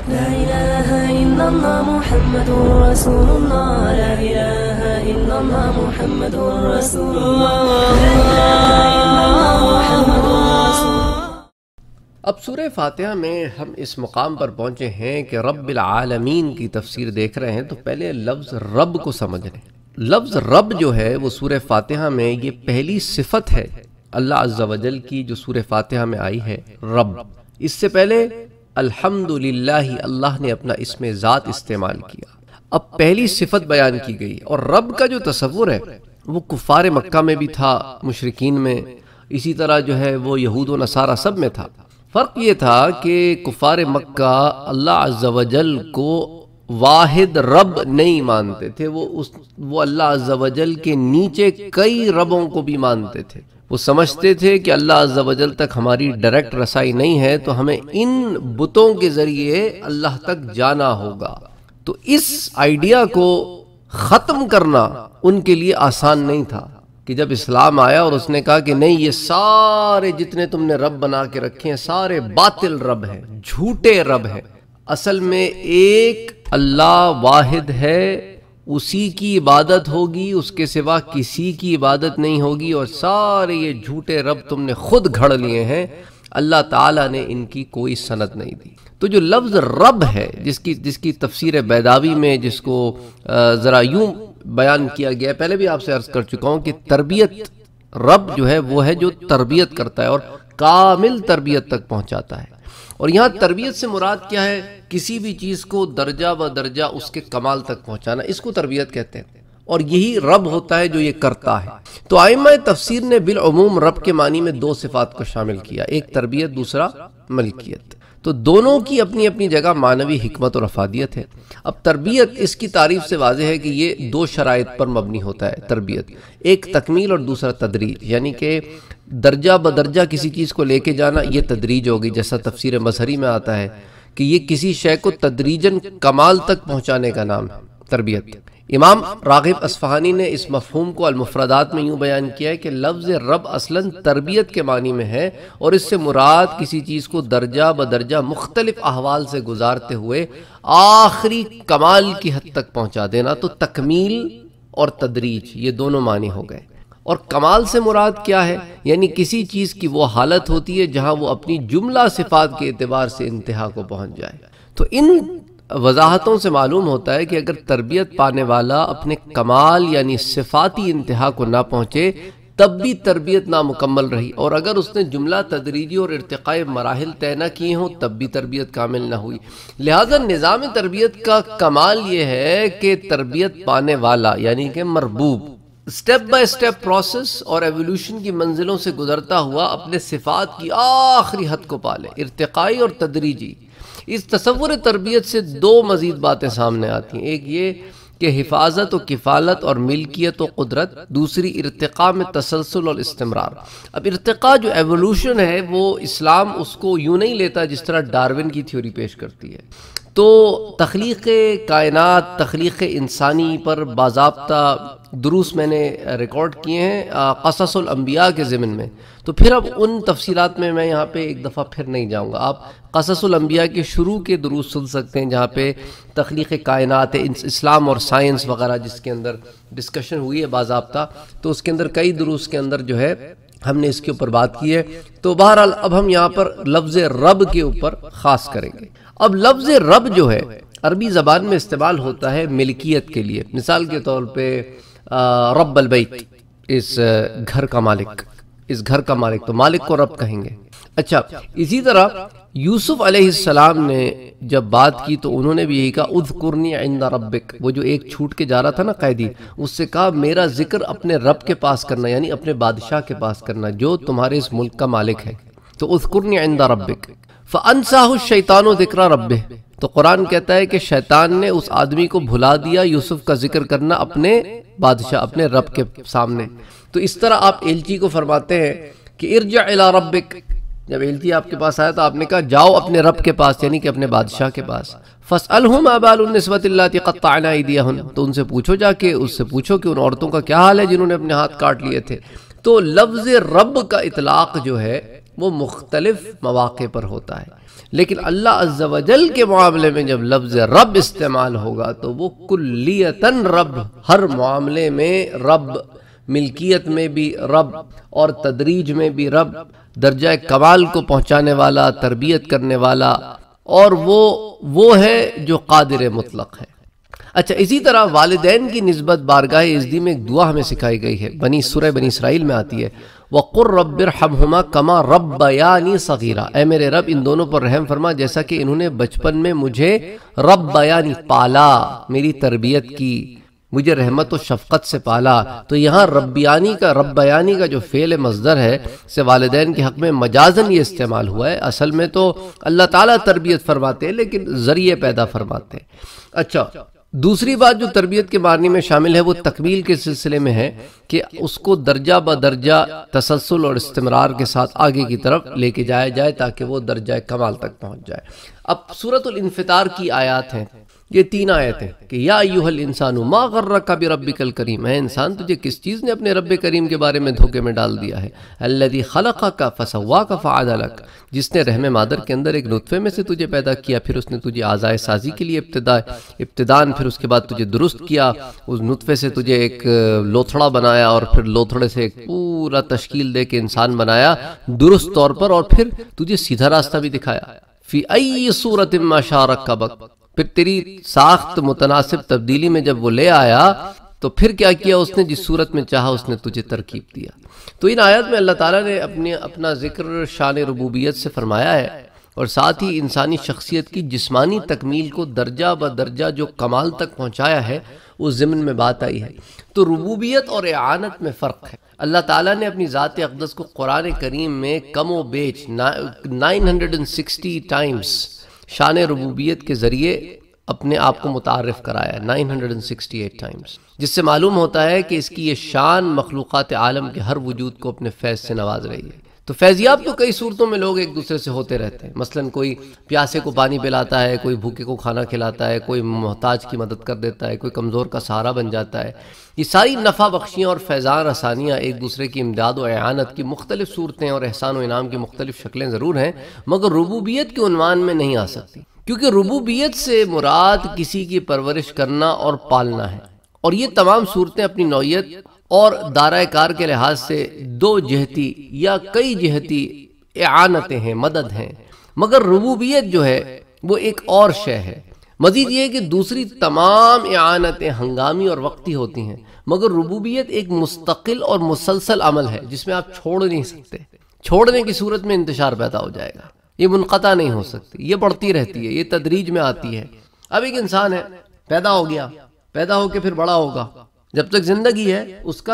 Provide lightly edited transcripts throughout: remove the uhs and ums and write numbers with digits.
لا إله إلا الله محمد رسول الله لا إله إلا الله محمد رسول الله لا إله إلا الله محمد رسول الله۔ اب سورہ فاتحہ میں ہم اس مقام پر پہنچے ہیں کہ رب العالمین کی تفسیر دیکھ رہے ہیں، تو پہلے لفظ رب کو سمجھ رہے ہیں۔ لفظ رب جو ہے وہ سورہ فاتحہ میں یہ پہلی صفت ہے اللہ عز و جل کی جو سورہ فاتحہ میں آئی ہے، رب۔ اس سے پہلے الحمدللہ اللہ نے اپنا اسم ذات استعمال کیا، اب پہلی صفت بیان کی گئی۔ اور رب کا جو تصور ہے وہ کفار مکہ میں بھی تھا، مشرکین میں، اسی طرح جو ہے وہ یہود و نصارہ سب میں تھا۔ فرق یہ تھا کہ کفار مکہ اللہ عز و جل کو واحد رب نہیں مانتے تھے، وہ اللہ عز و جل کے نیچے کئی ربوں کو بھی مانتے تھے۔ وہ سمجھتے تھے کہ اللہ عز و جل تک ہماری ڈائریکٹ رسائی نہیں ہے، تو ہمیں ان بتوں کے ذریعے اللہ تک جانا ہوگا۔ تو اس آئیڈیا کو ختم کرنا ان کے لیے آسان نہیں تھا کہ جب اسلام آیا اور اس نے کہا کہ نہیں، یہ سارے جتنے تم نے رب بنا کے رکھے ہیں سارے باطل رب ہیں، جھوٹے رب ہیں۔ اصل میں ایک اللہ واحد ہے، اسی کی عبادت ہوگی، اس کے سوا کسی کی عبادت نہیں ہوگی، اور سارے یہ جھوٹے رب تم نے خود گھڑ لیے ہیں، اللہ تعالیٰ نے ان کی کوئی سند نہیں دی۔ تو جو لفظ رب ہے جس کی تفسیر بیداوی میں جس کو ذرا یوں بیان کیا گیا ہے، پہلے بھی آپ سے عرض کر چکا ہوں کہ تربیت، رب جو ہے وہ ہے جو تربیت کرتا ہے اور کامل تربیت تک پہنچاتا ہے۔ اور یہاں تربیت سے مراد کیا ہے؟ کسی بھی چیز کو درجہ و درجہ اس کے کمال تک پہنچانا، اس کو تربیت کہتے ہیں، اور یہی رب ہوتا ہے جو یہ کرتا ہے۔ تو ائمہ تفسیر نے بالعموم رب کے معنی میں دو صفات کو شامل کیا، ایک تربیت، دوسرا ملکیت۔ تو دونوں کی اپنی اپنی جگہ معنوی حکمت اور افادیت ہے۔ اب تربیت، اس کی تعریف سے واضح ہے کہ یہ دو شرائط پر مبنی ہوتا ہے تربیت، ایک تکمیل اور دوسرا تدریج، یعنی کہ درجہ بدرجہ کسی چیز کو لے کے جانا، یہ تدریج ہوگی، جیسا تفسیر مظہری میں آتا ہے کہ یہ کسی شے کو تدریجاً کمال تک پہنچانے کا نام ہے تربیت۔ امام راغب اصفہانی نے اس مفہوم کو المفردات میں یوں بیان کیا ہے کہ لفظ رب اصلاً تربیت کے معنی میں ہے، اور اس سے مراد کسی چیز کو درجہ بدرجہ مختلف احوال سے گزارتے ہوئے آخری کمال کی حد تک پہنچا دینا۔ تو تکمیل اور تدریج یہ دونوں معنی ہو گئے۔ اور کمال سے مراد کیا ہے؟ یعنی کسی چیز کی وہ حالت ہوتی ہے جہاں وہ اپنی جملہ صفات کے اعتبار سے انتہا کو پہنچ جائے۔ تو ان وضاحتوں سے معلوم ہوتا ہے کہ اگر تربیت پانے والا اپنے کمال یعنی صفاتی انتہا کو نہ پہنچے تب بھی تربیت نامکمل رہی، اور اگر اس نے جملہ تدریجی اور ارتقاء مراحل طے نہ کیے ہوں تب بھی تربیت کامل نہ ہوئی۔ لہذا نظام تربیت کا کمال یہ ہے کہ تربیت پانے والا یعنی کہ مربوب سٹیپ بائی سٹیپ پروسیس اور ایولیوشن کی منزلوں سے گزرتا ہوا اپنے صفات کی آخری حد کو پالے، ارتقائی اور تدریجی۔ اس تصور تربیت سے دو مزید باتیں سامنے آتی ہیں، ایک یہ کہ حفاظت و کفالت اور ملکیت و قدرت، دوسری ارتقاء میں تسلسل اور استمرار۔ اب ارتقاء جو ایولیوشن ہے وہ اسلام اس کو یوں نہیں لیتا جس طرح ڈارون کی تھیوری پیش کرتی ہے۔ تو تخلیق کائنات، تخلیق انسانی پر باضابطہ دروس میں نے ریکارڈ کیے ہیں قصص الانبیاء کے ضمن میں، تو پھر اب ان تفصیلات میں میں یہاں پہ ایک دفعہ پھر نہیں جاؤں گا۔ آپ قصص الانبیاء کے شروع کے دروس سن سکتے ہیں جہاں پہ تخلیق کائنات، اسلام اور سائنس وغیرہ جس کے اندر ڈسکشن ہوئی ہے باضابطہ، تو اس کے اندر کئی دروس کے اندر جو ہے ہم نے اس کے اوپر بات کی ہے۔ تو بہرحال اب ہم یہاں پر لفظ رب کے اوپر خاص کریں گے۔ اب لفظ رب جو ہے عربی زبان میں استعمال ہوتا ہے ملکیت کے لیے، مثال کے طور پہ رب البیت، اس گھر کا مالک، اس گھر کا مالک، تو مالک کو رب کہیں گے۔ اچھا، اسی طرح یوسف علیہ السلام نے جب بات کی تو انہوں نے بھی یہی کہا اذکرنی عند ربک، وہ جو ایک چھوٹ کے جا رہا تھا نا قیدی، اس سے کہا میرا ذکر اپنے رب کے پاس کرنا، یعنی اپنے بادشاہ کے پاس کرنا جو تمہارے اس ملک کا مالک ہے۔ تو اذکرنی عند ربک فانساہ الشیطان ذکر ربہ، تو قرآن کہتا ہے کہ شیطان نے اس آدمی کو بھلا دیا یوسف کا ذکر کرنا اپنے بادشاہ، اپنے رب کے سامنے۔ تو اس طرح آپ ایلچی کو فرماتے ہیں کہ ارجع الی ربک، جب ایلچی آپ کے پاس آیا تو آپ نے کہا جاؤ اپنے رب کے پاس، یعنی کہ اپنے بادشاہ کے پاس۔ فاسألہ ما بال النسوۃ اللتی قطعن ایدیہن، تو ان سے پوچھو، جا کے اس سے پوچھو کہ ان عورتوں کا کیا حال ہے جنہوں نے اپنے ہاتھ کاٹ لیے تھے۔ تو لفظ رب کا اطلاق جو ہے وہ مختلف مواقع پر ہوتا ہے۔ لیکن اللہ عز و جل کے معاملے میں جب لفظ رب استعمال ہوگا تو وہ کلیتاً رب، ہر معاملے میں رب، ملکیت میں بھی رب اور تدریج میں بھی رب، درجہ کمال کو پہنچانے والا، تربیت کرنے والا، اور وہ ہے جو قادر مطلق ہے۔ اچھا، اسی طرح والدین کی نسبت بارگاہ عزدی میں ایک دعا ہمیں سکھائی گئی ہے، سورہ بنی اسرائیل میں آتی ہے، وَقُلْ رَبِّ ارْحَمْهُمَا كَمَا رَبَّيَانِي صَغِيرًا، اے میرے رب ان دونوں پر رحم فرما جیسا کہ انہوں نے بچپن میں مجھے ربیانی پالا، میری تربیت کی، مجھے رحمت و شفقت سے پالا۔ تو یہاں ربیانی کا جو فعل مصدر ہے سے والدین کے حق میں مجازن یہ استعمال ہوا ہے، اصل میں تو اللہ تعالیٰ تربیت فرماتے ہیں لیکن ذریعے پیدا فرماتے ہیں۔ اچھا، دوسری بات جو تربیت کے معنی میں شامل ہے وہ تکمیل کے سلسلے میں ہے کہ اس کو درجہ بدرجہ تسلسل اور استمرار کے ساتھ آگے کی طرف لے کے جایا جائے تاکہ وہ درجہ کمال تک پہنچ جائے۔ اب سورۃ الانفطار کی آیات ہیں، یہ 3 آیتیں کہ یا ایھا الانسان ما غرک بربک الکریم، اے انسان تجھے کس چیز نے اپنے رب کریم کے بارے میں دھوکے میں ڈال دیا ہے، الذی خلقک فسواک فعدلک، جس نے رحم مادر کے اندر ایک نطفے میں سے تجھے پیدا کیا، پھر اس نے تجھے اعضائے سازی کے لیے ابتداً پھر اس کے بعد تجھے درست کیا، اس نطفے سے تجھے ایک لوتھڑا بنایا اور پھر لوتھڑے سے ایک پورا تشکیل دے کے انسان بنایا درست طور پر، اور پھر تجھے سیدھا راستہ بھی دکھایا، فی ای صورت ما شاء رکبک، پھر تیری ساخت متناسب تبدیلی میں جب وہ لے آیا تو پھر کیا کیا اس نے، جس صورت میں چاہا اس نے تجھے ترکیب دیا۔ تو ان آیات میں اللہ تعالیٰ نے اپنا ذکر شان ربوبیت سے فرمایا ہے، اور ساتھ ہی انسانی شخصیت کی جسمانی تکمیل کو درجہ بدرجہ جو کمال تک پہنچایا ہے اس ضمن میں بات آئی ہے۔ تو ربوبیت اور اعانت میں فرق ہے۔ اللہ تعالیٰ نے اپنی ذات اقدس کو قرآن کریم میں کم و بیش 960 ٹائمز شان ربوبیت کے ذریعے اپنے آپ کو متعارف کرایا، 968 ٹائمز، جس سے معلوم ہوتا ہے کہ اس کی یہ شان مخلوقات عالم کے ہر وجود کو اپنے فیض سے نواز رہی ہے۔ تو فیضیاب تو کئی صورتوں میں لوگ ایک دوسرے سے ہوتے رہتے ہیں، مثلا کوئی پیاسے کو پانی پلاتا ہے، کوئی بھوکے کو کھانا کھلاتا ہے، کوئی محتاج کی مدد کر دیتا ہے، کوئی کمزور کا سہارا بن جاتا ہے۔ یہ ساری نفع بخشیاں اور فیضان رسانیاں ایک دوسرے کی امداد و اعانت کی مختلف صورتیں اور احسان و انعام کی مختلف شکلیں ضرور ہیں، مگر ربوبیت کے عنوان میں نہیں آ سکتی، کیونکہ ربوبیت سے مراد کسی کی پرورش کرنا اور پالنا ہے، اور یہ تمام صورتیں اپنی نوعیت اور دارائے کار کے لحاظ سے 2 جہتی یا کئی جہتی اعانتیں ہیں، مدد ہیں، مگر ربوبیت جو ہے وہ ایک اور شے ہے۔ مزید یہ ہے کہ دوسری تمام اعانتیں ہنگامی اور وقتی ہوتی ہیں، مگر ربوبیت ایک مستقل اور مسلسل عمل ہے جس میں آپ چھوڑ نہیں سکتے، چھوڑنے کی صورت میں انتشار پیدا ہو جائے گا، یہ منقطع نہیں ہو سکتی، یہ بڑھتی رہتی ہے، یہ تدریج میں آتی ہے۔ اب ایک انسان ہے، پیدا ہو گیا، پیدا ہو کے پھر بڑا ہوگا، جب تک زندگی ہے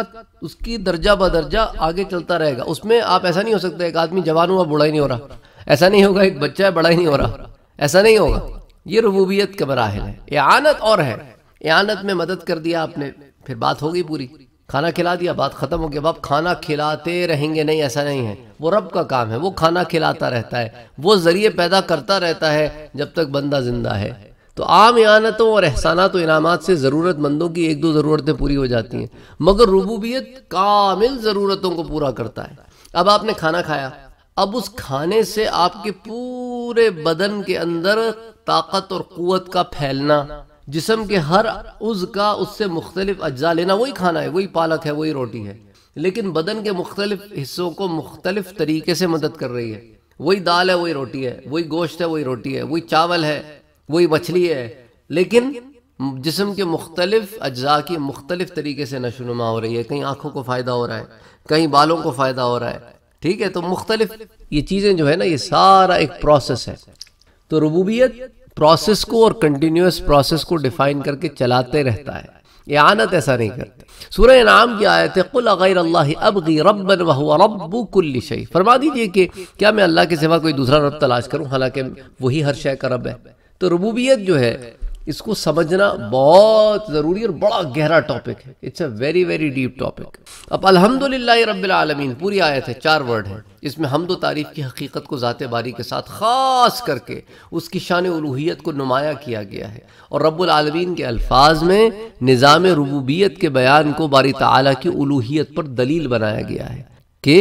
اس کی درجہ بدرجہ آگے چلتا رہے گا، اس میں آپ ایسا نہیں ہو سکتا ایک آدمی جوان ہوا بوڑھا ہی نہیں ہو رہا، ایسا نہیں ہوگا ایک بچہ ہے بڑا ہی نہیں ہو رہا، ایسا نہیں ہوگا۔ یہ ربوبیت کے مراحل ہے۔ اعانت اور ہے، اعانت میں مدد کر دیا آپ نے، پھر بات ہوگی پوری، کھانا کھلا دیا، بات ختم ہو گیا، اب کھانا کھلاتے رہیں گے، نہیں ایسا نہیں ہے، وہ رب کا کام ہے، وہ کھانا کھلاتا رہتا ہے، وہ ذریعے پیدا کرتا رہتا ہے جب تک بندہ زندہ ہے۔ تو عام اعانتوں اور احسانات و انعامات سے ضرورت مندوں کی 1-2 ضرورتیں پوری ہو جاتی ہیں، مگر ربوبیت کامل ضرورتوں کو پورا کرتا ہے۔ اب آپ نے کھانا کھایا، اب اس کھانے سے آپ کے پورے بدن کے اندر طاقت اور قوت کا پھیلنا، جسم کے ہر عضو کا اس سے مختلف اجزاء لینا، وہی کھانا ہے، وہی پالک ہے، وہی روٹی ہے، لیکن بدن کے مختلف حصوں کو مختلف طریقے سے مدد کر رہی ہے۔ وہی دال ہے، وہی روٹی ہے، وہی گوشت ہے، وہی روٹی ہے، وہی چاول ہے، وہی مچھلی ہے، لیکن جسم کے مختلف اجزاء کی مختلف طریقے سے نشو و نما ہو رہی ہے۔ کہیں آنکھوں کو فائدہ ہو رہا ہے، کہیں بالوں کو فائدہ ہو رہا ہے، ٹھیک ہے؟ تو مختلف یہ چیزیں جو ہے نا، یہ سارا ایک پروسیس ہے۔ تو ربوبیت پروسیس کو اور کنٹینیوس پروسیس کو ڈیفائن کر کے چلاتے رہتا ہے، اعانت ایسا نہیں کرتے۔ سورہ انعام کی آیت ہے قُلْ غَيْرَ اللَّهِ أَبْغِي رَبًّا وَهُوَ رَبُّ كُلِّ شَيْءٍ، فرما دیجئے کہ کیا میں اللہ کے سوا کوئی دوسرا رب تلاش کروں حالانکہ وہی ہر شے کا رب ہے۔ تو ربوبیت جو ہے اس کو سمجھنا بہت ضروری اور بڑا گہرا ٹاپک ہے، it's a very very deep topic. اب الحمدللہ رب العالمین پوری آیت ہے، 4 ورڈ ہیں، اس میں حمد و تعریف کی حقیقت کو ذات باری کے ساتھ خاص کر کے اس کی شان الوہیت کو نمایاں کیا گیا ہے، اور رب العالمین کے الفاظ میں نظام ربوبیت کے بیان کو باری تعالیٰ کی الوہیت پر دلیل بنایا گیا ہے۔ کہ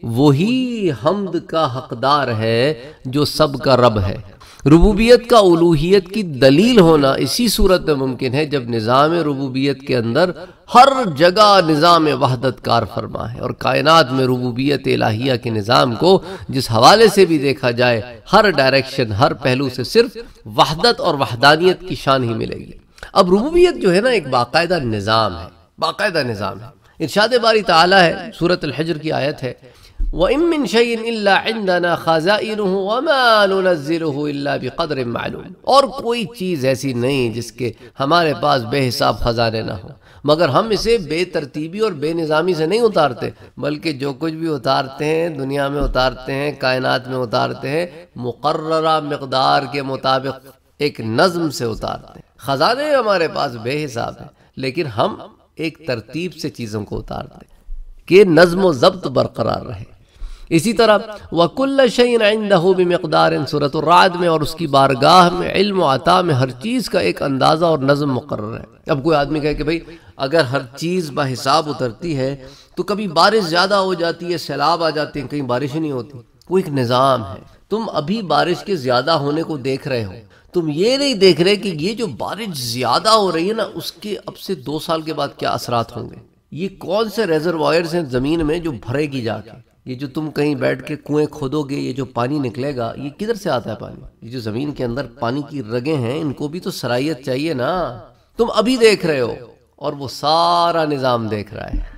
وہی حمد کا حقدار ہے جو سب کا رب ہے۔ ربوبیت کا الوہیت کی دلیل ہونا اسی صورت میں ممکن ہے جب نظام ربوبیت کے اندر ہر جگہ نظام وحدت کار فرما ہے، اور کائنات میں ربوبیت الہیہ کے نظام کو جس حوالے سے بھی دیکھا جائے، ہر ڈائریکشن، ہر پہلو سے صرف وحدت اور وحدانیت کی شان ہی ملے گی۔ اب ربوبیت جو ہے نا ایک باقاعدہ نظام ہے، باقاعدہ نظام ہے۔ ارشاد باری تعالیٰ ہے، سورۃ الحجر کی آیت ہے، وَإِن مِّن شَيْءٍ إِلَّا عِندَنَا خَزَائِنُهُ وَمَا نُنَزِّلُهُ إِلَّا بِقَدْرٍ مَّعْلُومٍ، اور کوئی چیز ایسی نہیں جس کے ہمارے پاس بے حساب خزانے نہ ہو، مگر ہم اسے بے ترتیبی اور بے نظامی سے نہیں اتارتے، بلکہ جو کچھ بھی اتارتے ہیں دنیا میں اتارتے ہیں، کائنات میں اتارتے ہیں، مقررہ مقدار کے مطابق ایک نظم سے اتارتے ہیں۔ خزانے ہمارے پاس بے حساب ہیں، لیکن ہم ایک ترتیب سے چیزوں کو اتارتے ہیں کہ نظم و ضبط برقرار رہے۔ اسی طرح وَكُلَّ شَيْءٍ عِندَهُ بِمِقْدَارٍ سورۃ الرعد میں، اور اس کی بارگاہ میں علم و عطا میں ہر چیز کا ایک اندازہ اور نظم مقرر ہے۔ اب کوئی آدمی کہے کہ بھئی اگر ہر چیز بحساب اترتی ہے تو کبھی بارش زیادہ ہو جاتی ہے، سیلاب آ جاتے ہیں، کہیں بارش ہی نہیں ہوتی۔ وہ ایک نظام ہے۔ تم ابھی بارش کے زیادہ ہونے کو دیکھ رہے ہو، تم یہ نہیں دیکھ رہے کہ یہ جو بارش زیادہ ہو رہی ہے نا، اس کے اب سے 2 سال کے بعد کیا اثرات ہوں گے۔ یہ کون سے ریزروائرز ہیں زمین میں جو بھرے گی جا کے؟ یہ جو تم کہیں بیٹھ کے کنویں کھودو گے، یہ جو پانی نکلے گا، یہ کدھر سے آتا ہے پانی؟ یہ جو زمین کے اندر پانی کی رگیں ہیں، ان کو بھی تو صلاحیت چاہیے نا۔ تم ابھی دیکھ رہے ہو اور وہ سارا نظام دیکھ رہا ہے۔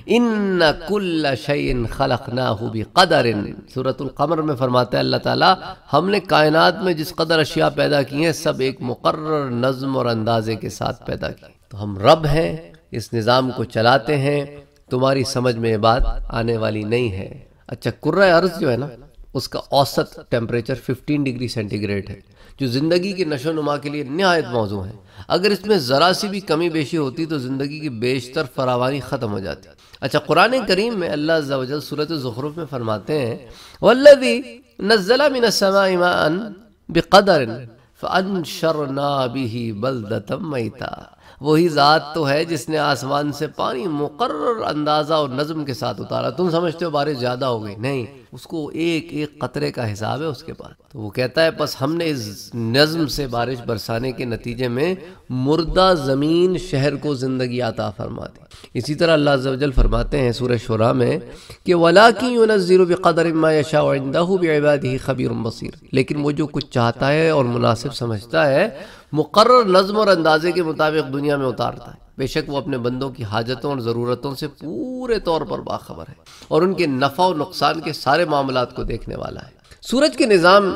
ان کل شیء خلقناہ بقدر، سورۃ القمر میں فرماتا ہے اللہ تعالیٰ، ہم نے کائنات میں جس قدر اشیاء پیدا کی ہیں سب ایک مقرر نظم اور اندازے کے ساتھ پیدا کی۔ تو ہم رب ہیں، اس نظام کو چلاتے ہیں، تمہاری سمجھ میں یہ بات آنے والی نہیں ہے۔ اچھا، کرۂ ارض جو ہے نا، اس کا اوسط ٹیمپریچر 15 ڈگری سینٹی گریڈ ہے، جو زندگی کی نشو و نما کے لیے نہایت موزوں ہے۔ اگر اس میں ذرا سی بھی کمی بیشی ہوتی تو زندگی کی بیشتر فراوانی ختم ہو جاتی۔ اچھا، قرآن کریم میں اللہ عز و جل سورۃ زخرف میں فرماتے ہیں وَالَّذِي نَزَّلَ مِنَ السَّمَاءِ مَاءً بِقَدَرٍ فَأَنشَرْنَا بِهِ بَلْدَةً مَيْتًا، وہی ذات تو ہے جس نے آسمان سے پانی مقرر اندازہ اور نظم کے ساتھ اتارا۔ تم سمجھتے ہو بارش زیادہ ہو گئی، نہیں، اس کو ایک ایک قطرے کا حساب ہے اس کے پاس۔ تو وہ کہتا ہے بس ہم نے اس نظم سے بارش برسانے کے نتیجے میں مردہ زمین شہر کو زندگی عطا فرما دی۔ اسی طرح اللہ عز و جل فرماتے ہیں سورہ شورى میں کہ وَلَٰكِن يُنَزِّلُ بِقَدَرٍ مَّا يَشَاءُ وَعِندَهُ بِعِبَادِهِ خَبِيرٌ بَصِيرٌ، لیکن وہ جو کچھ چاہتا ہے اور مناسب سمجھتا ہے مقرر نظم اور اندازے کے مطابق دنیا میں اتارتا ہے۔ بے شک وہ اپنے بندوں کی حاجتوں اور ضرورتوں سے پورے طور پر باخبر ہے، اور ان کے نفع و نقصان کے سارے معاملات کو دیکھنے والا ہے۔ سورج کے نظام،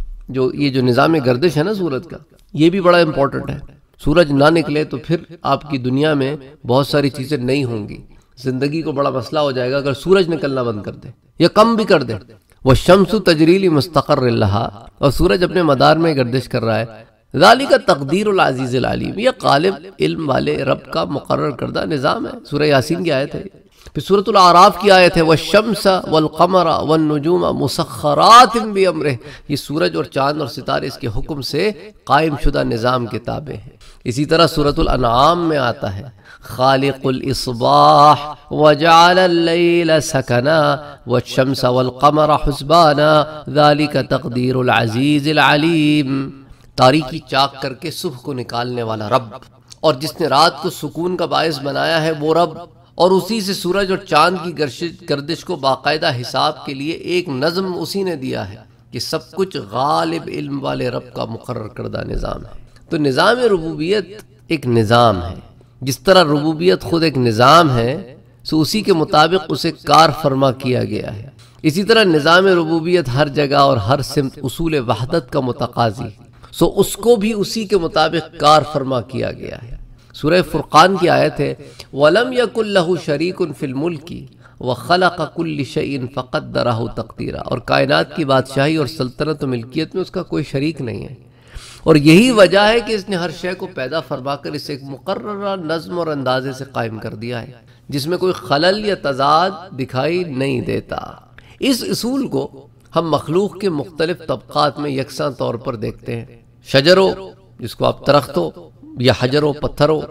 یہ جو نظام گردش ہے نا سورج کا، یہ بھی بڑا امپورٹنٹ ہے۔ سورج نہ نکلے تو پھر آپ کی دنیا میں بہت ساری چیزیں نہیں ہوں گی، زندگی کو بڑا مسئلہ ہو جائے گا اگر سورج نکلنا بند کر دے یا کم بھی کر دے۔ وَالشَّمْسُ تَجْرِي لِمُسْتَقَرٍّ لَهَا، اور سورج اپنے مدار میں گردش کر رہا ہے۔ ذَلِكَ تَقْدِيرُ الْعَزِيزِ الْعَلِيمِ، یہ غالب علم والے رب کا مقرر کردہ نظام ہے۔ سورہ یاسین کی آیت ہے۔ پھر سورۃ الاعراف کی آیت ہے وَالشَّمْسَ وَالْقَمَرَ وَالنُّجُومَ مُسَخَّرَاتٍ بِأَمْرِهِ، یہ سورج اور چاند اور ستارے اس کے حکم سے قائم شدہ نظام کے تابع ہیں۔ اسی طرح سورۃ الانعام میں آتا ہے خالق الاصباح وجعل اللیل سکنا والشمس والقمر حسبانا ذلك تقدیر العزیز العلیم، تاریکی چاک کر کے صبح کو نکالنے والا رب، اور جس نے رات کو سکون کا باعث بنایا ہے وہ رب، اور اسی سے سورج اور چاند کی گردش کو باقاعدہ حساب کے لیے ایک نظم اسی نے دیا ہے کہ سب کچھ غالب علم والے رب کا مقرر کردہ نظام ہے۔ تو نظام ربوبیت ایک نظام ہے، جس طرح ربوبیت خود ایک نظام ہے سو اسی کے مطابق اسے کار فرما کیا گیا ہے۔ اسی طرح نظام ربوبیت ہر جگہ اور ہر سمت اصول وحدت کا متقاضی، سو اس کو بھی اسی کے مطابق کار فرما کیا گیا ہے۔ سورہ فرقان کی آیت ہے وَلَمْ يَكُنْ لَهُ شَرِيكٌ فِي الْمُلْكِ وَخَلَقَ كُلِّ شَيْءٍ فَقَدَّرَهُ تَقْدِيرًا، اور کائنات کی بادشاہی اور سلطنت و ملکیت میں اس کا کوئی شریک نہیں ہے، اور یہی وجہ ہے کہ اس نے ہر شے کو پیدا فرما کر اسے ایک مقررہ نظم اور اندازے سے قائم کر دیا ہے جس میں کوئی خلل یا تضاد دکھائی نہیں دیتا۔ اس اصول کو ہم مخلوق کے مختلف طبقات میں یکساں طور پر دیکھتے ہیں۔ شجر ہو، جس کو آپ درخت ہو، یا حجر ہو، پتھر ہو،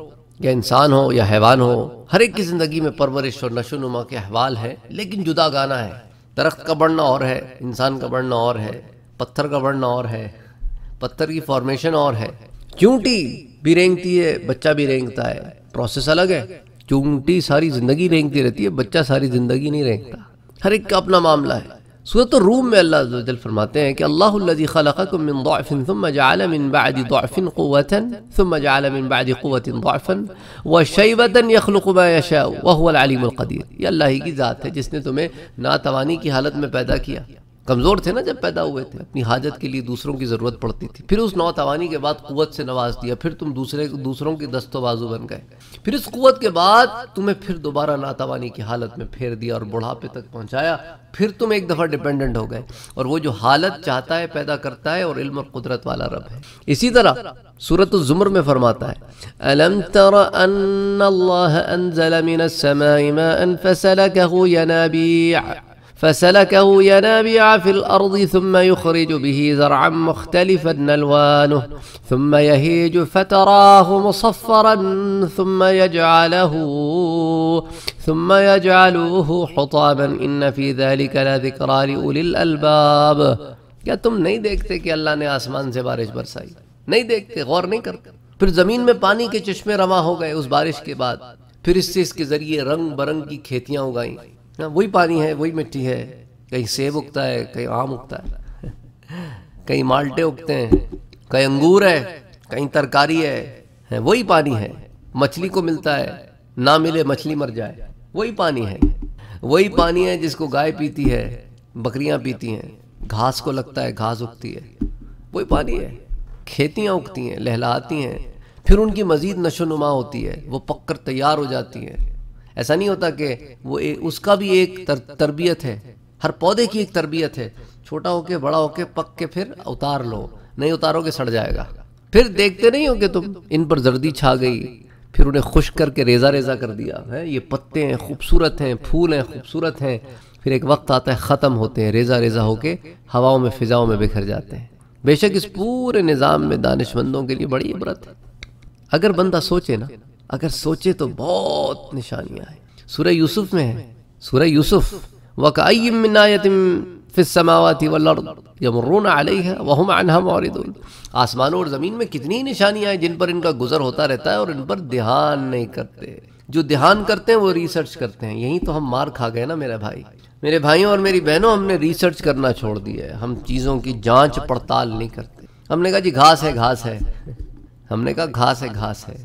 یا انسان ہو یا حیوان ہو، ہر ایک کی زندگی میں پرورش اور نشو و نما کے احوال ہیں، لیکن جدا گانا ہے۔ درخت کا بڑھنا اور ہے، انسان کا بڑھنا اور ہے، پتھر کا بڑھنا اور ہے، پتھر کی فارمیشن اور ہے۔ چونٹی بھی رینگتی ہے، بچہ بھی رینگتا ہے، پروسیس الگ ہے۔ چونٹی ساری زندگی رینگتی رہتی ہے، بچہ ساری زندگی نہیں رینگتا، ہر ایک کا اپنا معاملہ ہے۔ سورۃ الروم میں اللہ عز و جل فرماتے ہیں کہ اللہ الذی خلقکم من ضعف ثم جعل من بعد ضعف قوة ثم جعل من بعد قوة ضعفا وشیبة یخلق ما یشاء وهو العلیم القدیر۔ یہ اللہ ہی کی ذات ہے جس نے تمہیں ناتوانی کی حالت میں پیدا کیا، کمزور تھے نا جب پیدا ہوئے تھے، اپنی حاجت کے لیے دوسروں کی ضرورت پڑتی تھی، پھر اس ناتوانی کے بعد قوت سے نواز دیا، پھر تم دوسروں کی دست و بازو بن گئے، پھر اس قوت کے بعد تمہیں پھر دوبارہ ناتوانی کی حالت میں پھیر دیا اور بڑھاپے تک پہنچایا، پھر تم ایک دفعہ ڈیپینڈنٹ ہو گئے، اور وہ جو حالت چاہتا ہے پیدا کرتا ہے، اور علم اور قدرت والا رب ہے۔ اسی طرح سورۃ الزمر میں فرماتا ہے أَلَمْ تَرَ أَنَّ اللَّهَ أَنزَلَ مِنَ السَّمَاءِ مَاءً فسلكه ينابيع في الأرض ثم يخرج به زرعا مختلفا ألوانه ثم يهيج فتراه مصفرا ثم يجعله حطاما إن في ذلك لذكرى لأولي الألباب۔ کیا تم نہیں دیکھتے کہ اللہ نے آسمان سے بارش برسائی؟ نہیں دیکھتے، غور نہیں کرتے؟ پھر زمین میں پانی کے چشمے رواں ہو گئے اس بارش کے بعد، پھر اس سے اس کے ذریعے رنگ برنگ کی کھیتیاں اگائیں، وہی پانی ہے، وہی مٹی ہے، کہیں سیب اگتا ہے، کہیں آم اگتا ہے، کہیں مالٹے اگتے ہیں، کہیں انگور ہے، کہیں ترکاری ہے، وہی پانی ہے۔ مچھلی کو ملتا ہے، نہ ملے مچھلی مر جائے، وہی پانی ہے۔ وہی پانی ہے جس کو گائے پیتی ہے، بکریاں پیتی ہیں، گھاس کو لگتا ہے، گھاس اگتی ہے، وہی پانی ہے۔ کھیتیاں اگتی ہیں، لہلاتی ہیں، پھر ان کی مزید نشو و نما ہوتی ہے، وہ پک کر تیار ہو جاتی ہیں۔ ایسا نہیں ہوتا کہ وہ اس کا بھی ایک تربیت ہے، ہر پودے کی ایک تربیت ہے، چھوٹا ہو کے بڑا ہو کے پک کے پھر اتار لو، نہیں اتارو گے سڑ جائے گا۔ پھر دیکھتے نہیں ہو کہ تم ان پر زردی چھا گئی، پھر انہیں خشک کر کے ریزہ ریزہ کر دیا ہے، یہ پتے ہیں، خوبصورت ہیں، پھول ہیں، خوبصورت ہیں، پھر ایک وقت آتا ہے ختم ہوتے ہیں، ریزہ ریزہ ہو کے ہواؤں میں فضاؤں میں بکھر جاتے ہیں۔ بے شک اس پورے نظام میں دانش مندوں کے لیے بڑی عبرت ہے۔ اگر بندہ سوچے نا، اگر سوچے تو بہت نشانیاں ہیں۔ سورہ یوسف میں ہے، سورہ یوسف، وَكَأَيٍّ مِّنْ آيَةٍ فِي السَّمَاوَاتِ وَالْأَرْضِ يَمُرُّونَ عَلَيْهَا وَهُمْ عَنْهَا مُعْرِضُونَ۔ آسمانوں اور زمین میں کتنی نشانیاں ہیں جن پر ان کا گزر ہوتا رہتا ہے اور ان پر دھیان نہیں کرتے۔ جو دھیان کرتے ہیں وہ ریسرچ کرتے ہیں۔ یہی تو ہم مار کھا گئے نا میرے بھائی، میرے بھائیوں اور میری بہنوں، ہم نے ریسرچ کرنا چھوڑ دیا ہے، ہم چیزوں کی جانچ پڑتال نہیں کرتے۔ ہم نے کہا جی گھاس ہے، گھاس ہے، ہم نے کہا گھاس ہے، گھاس ہے،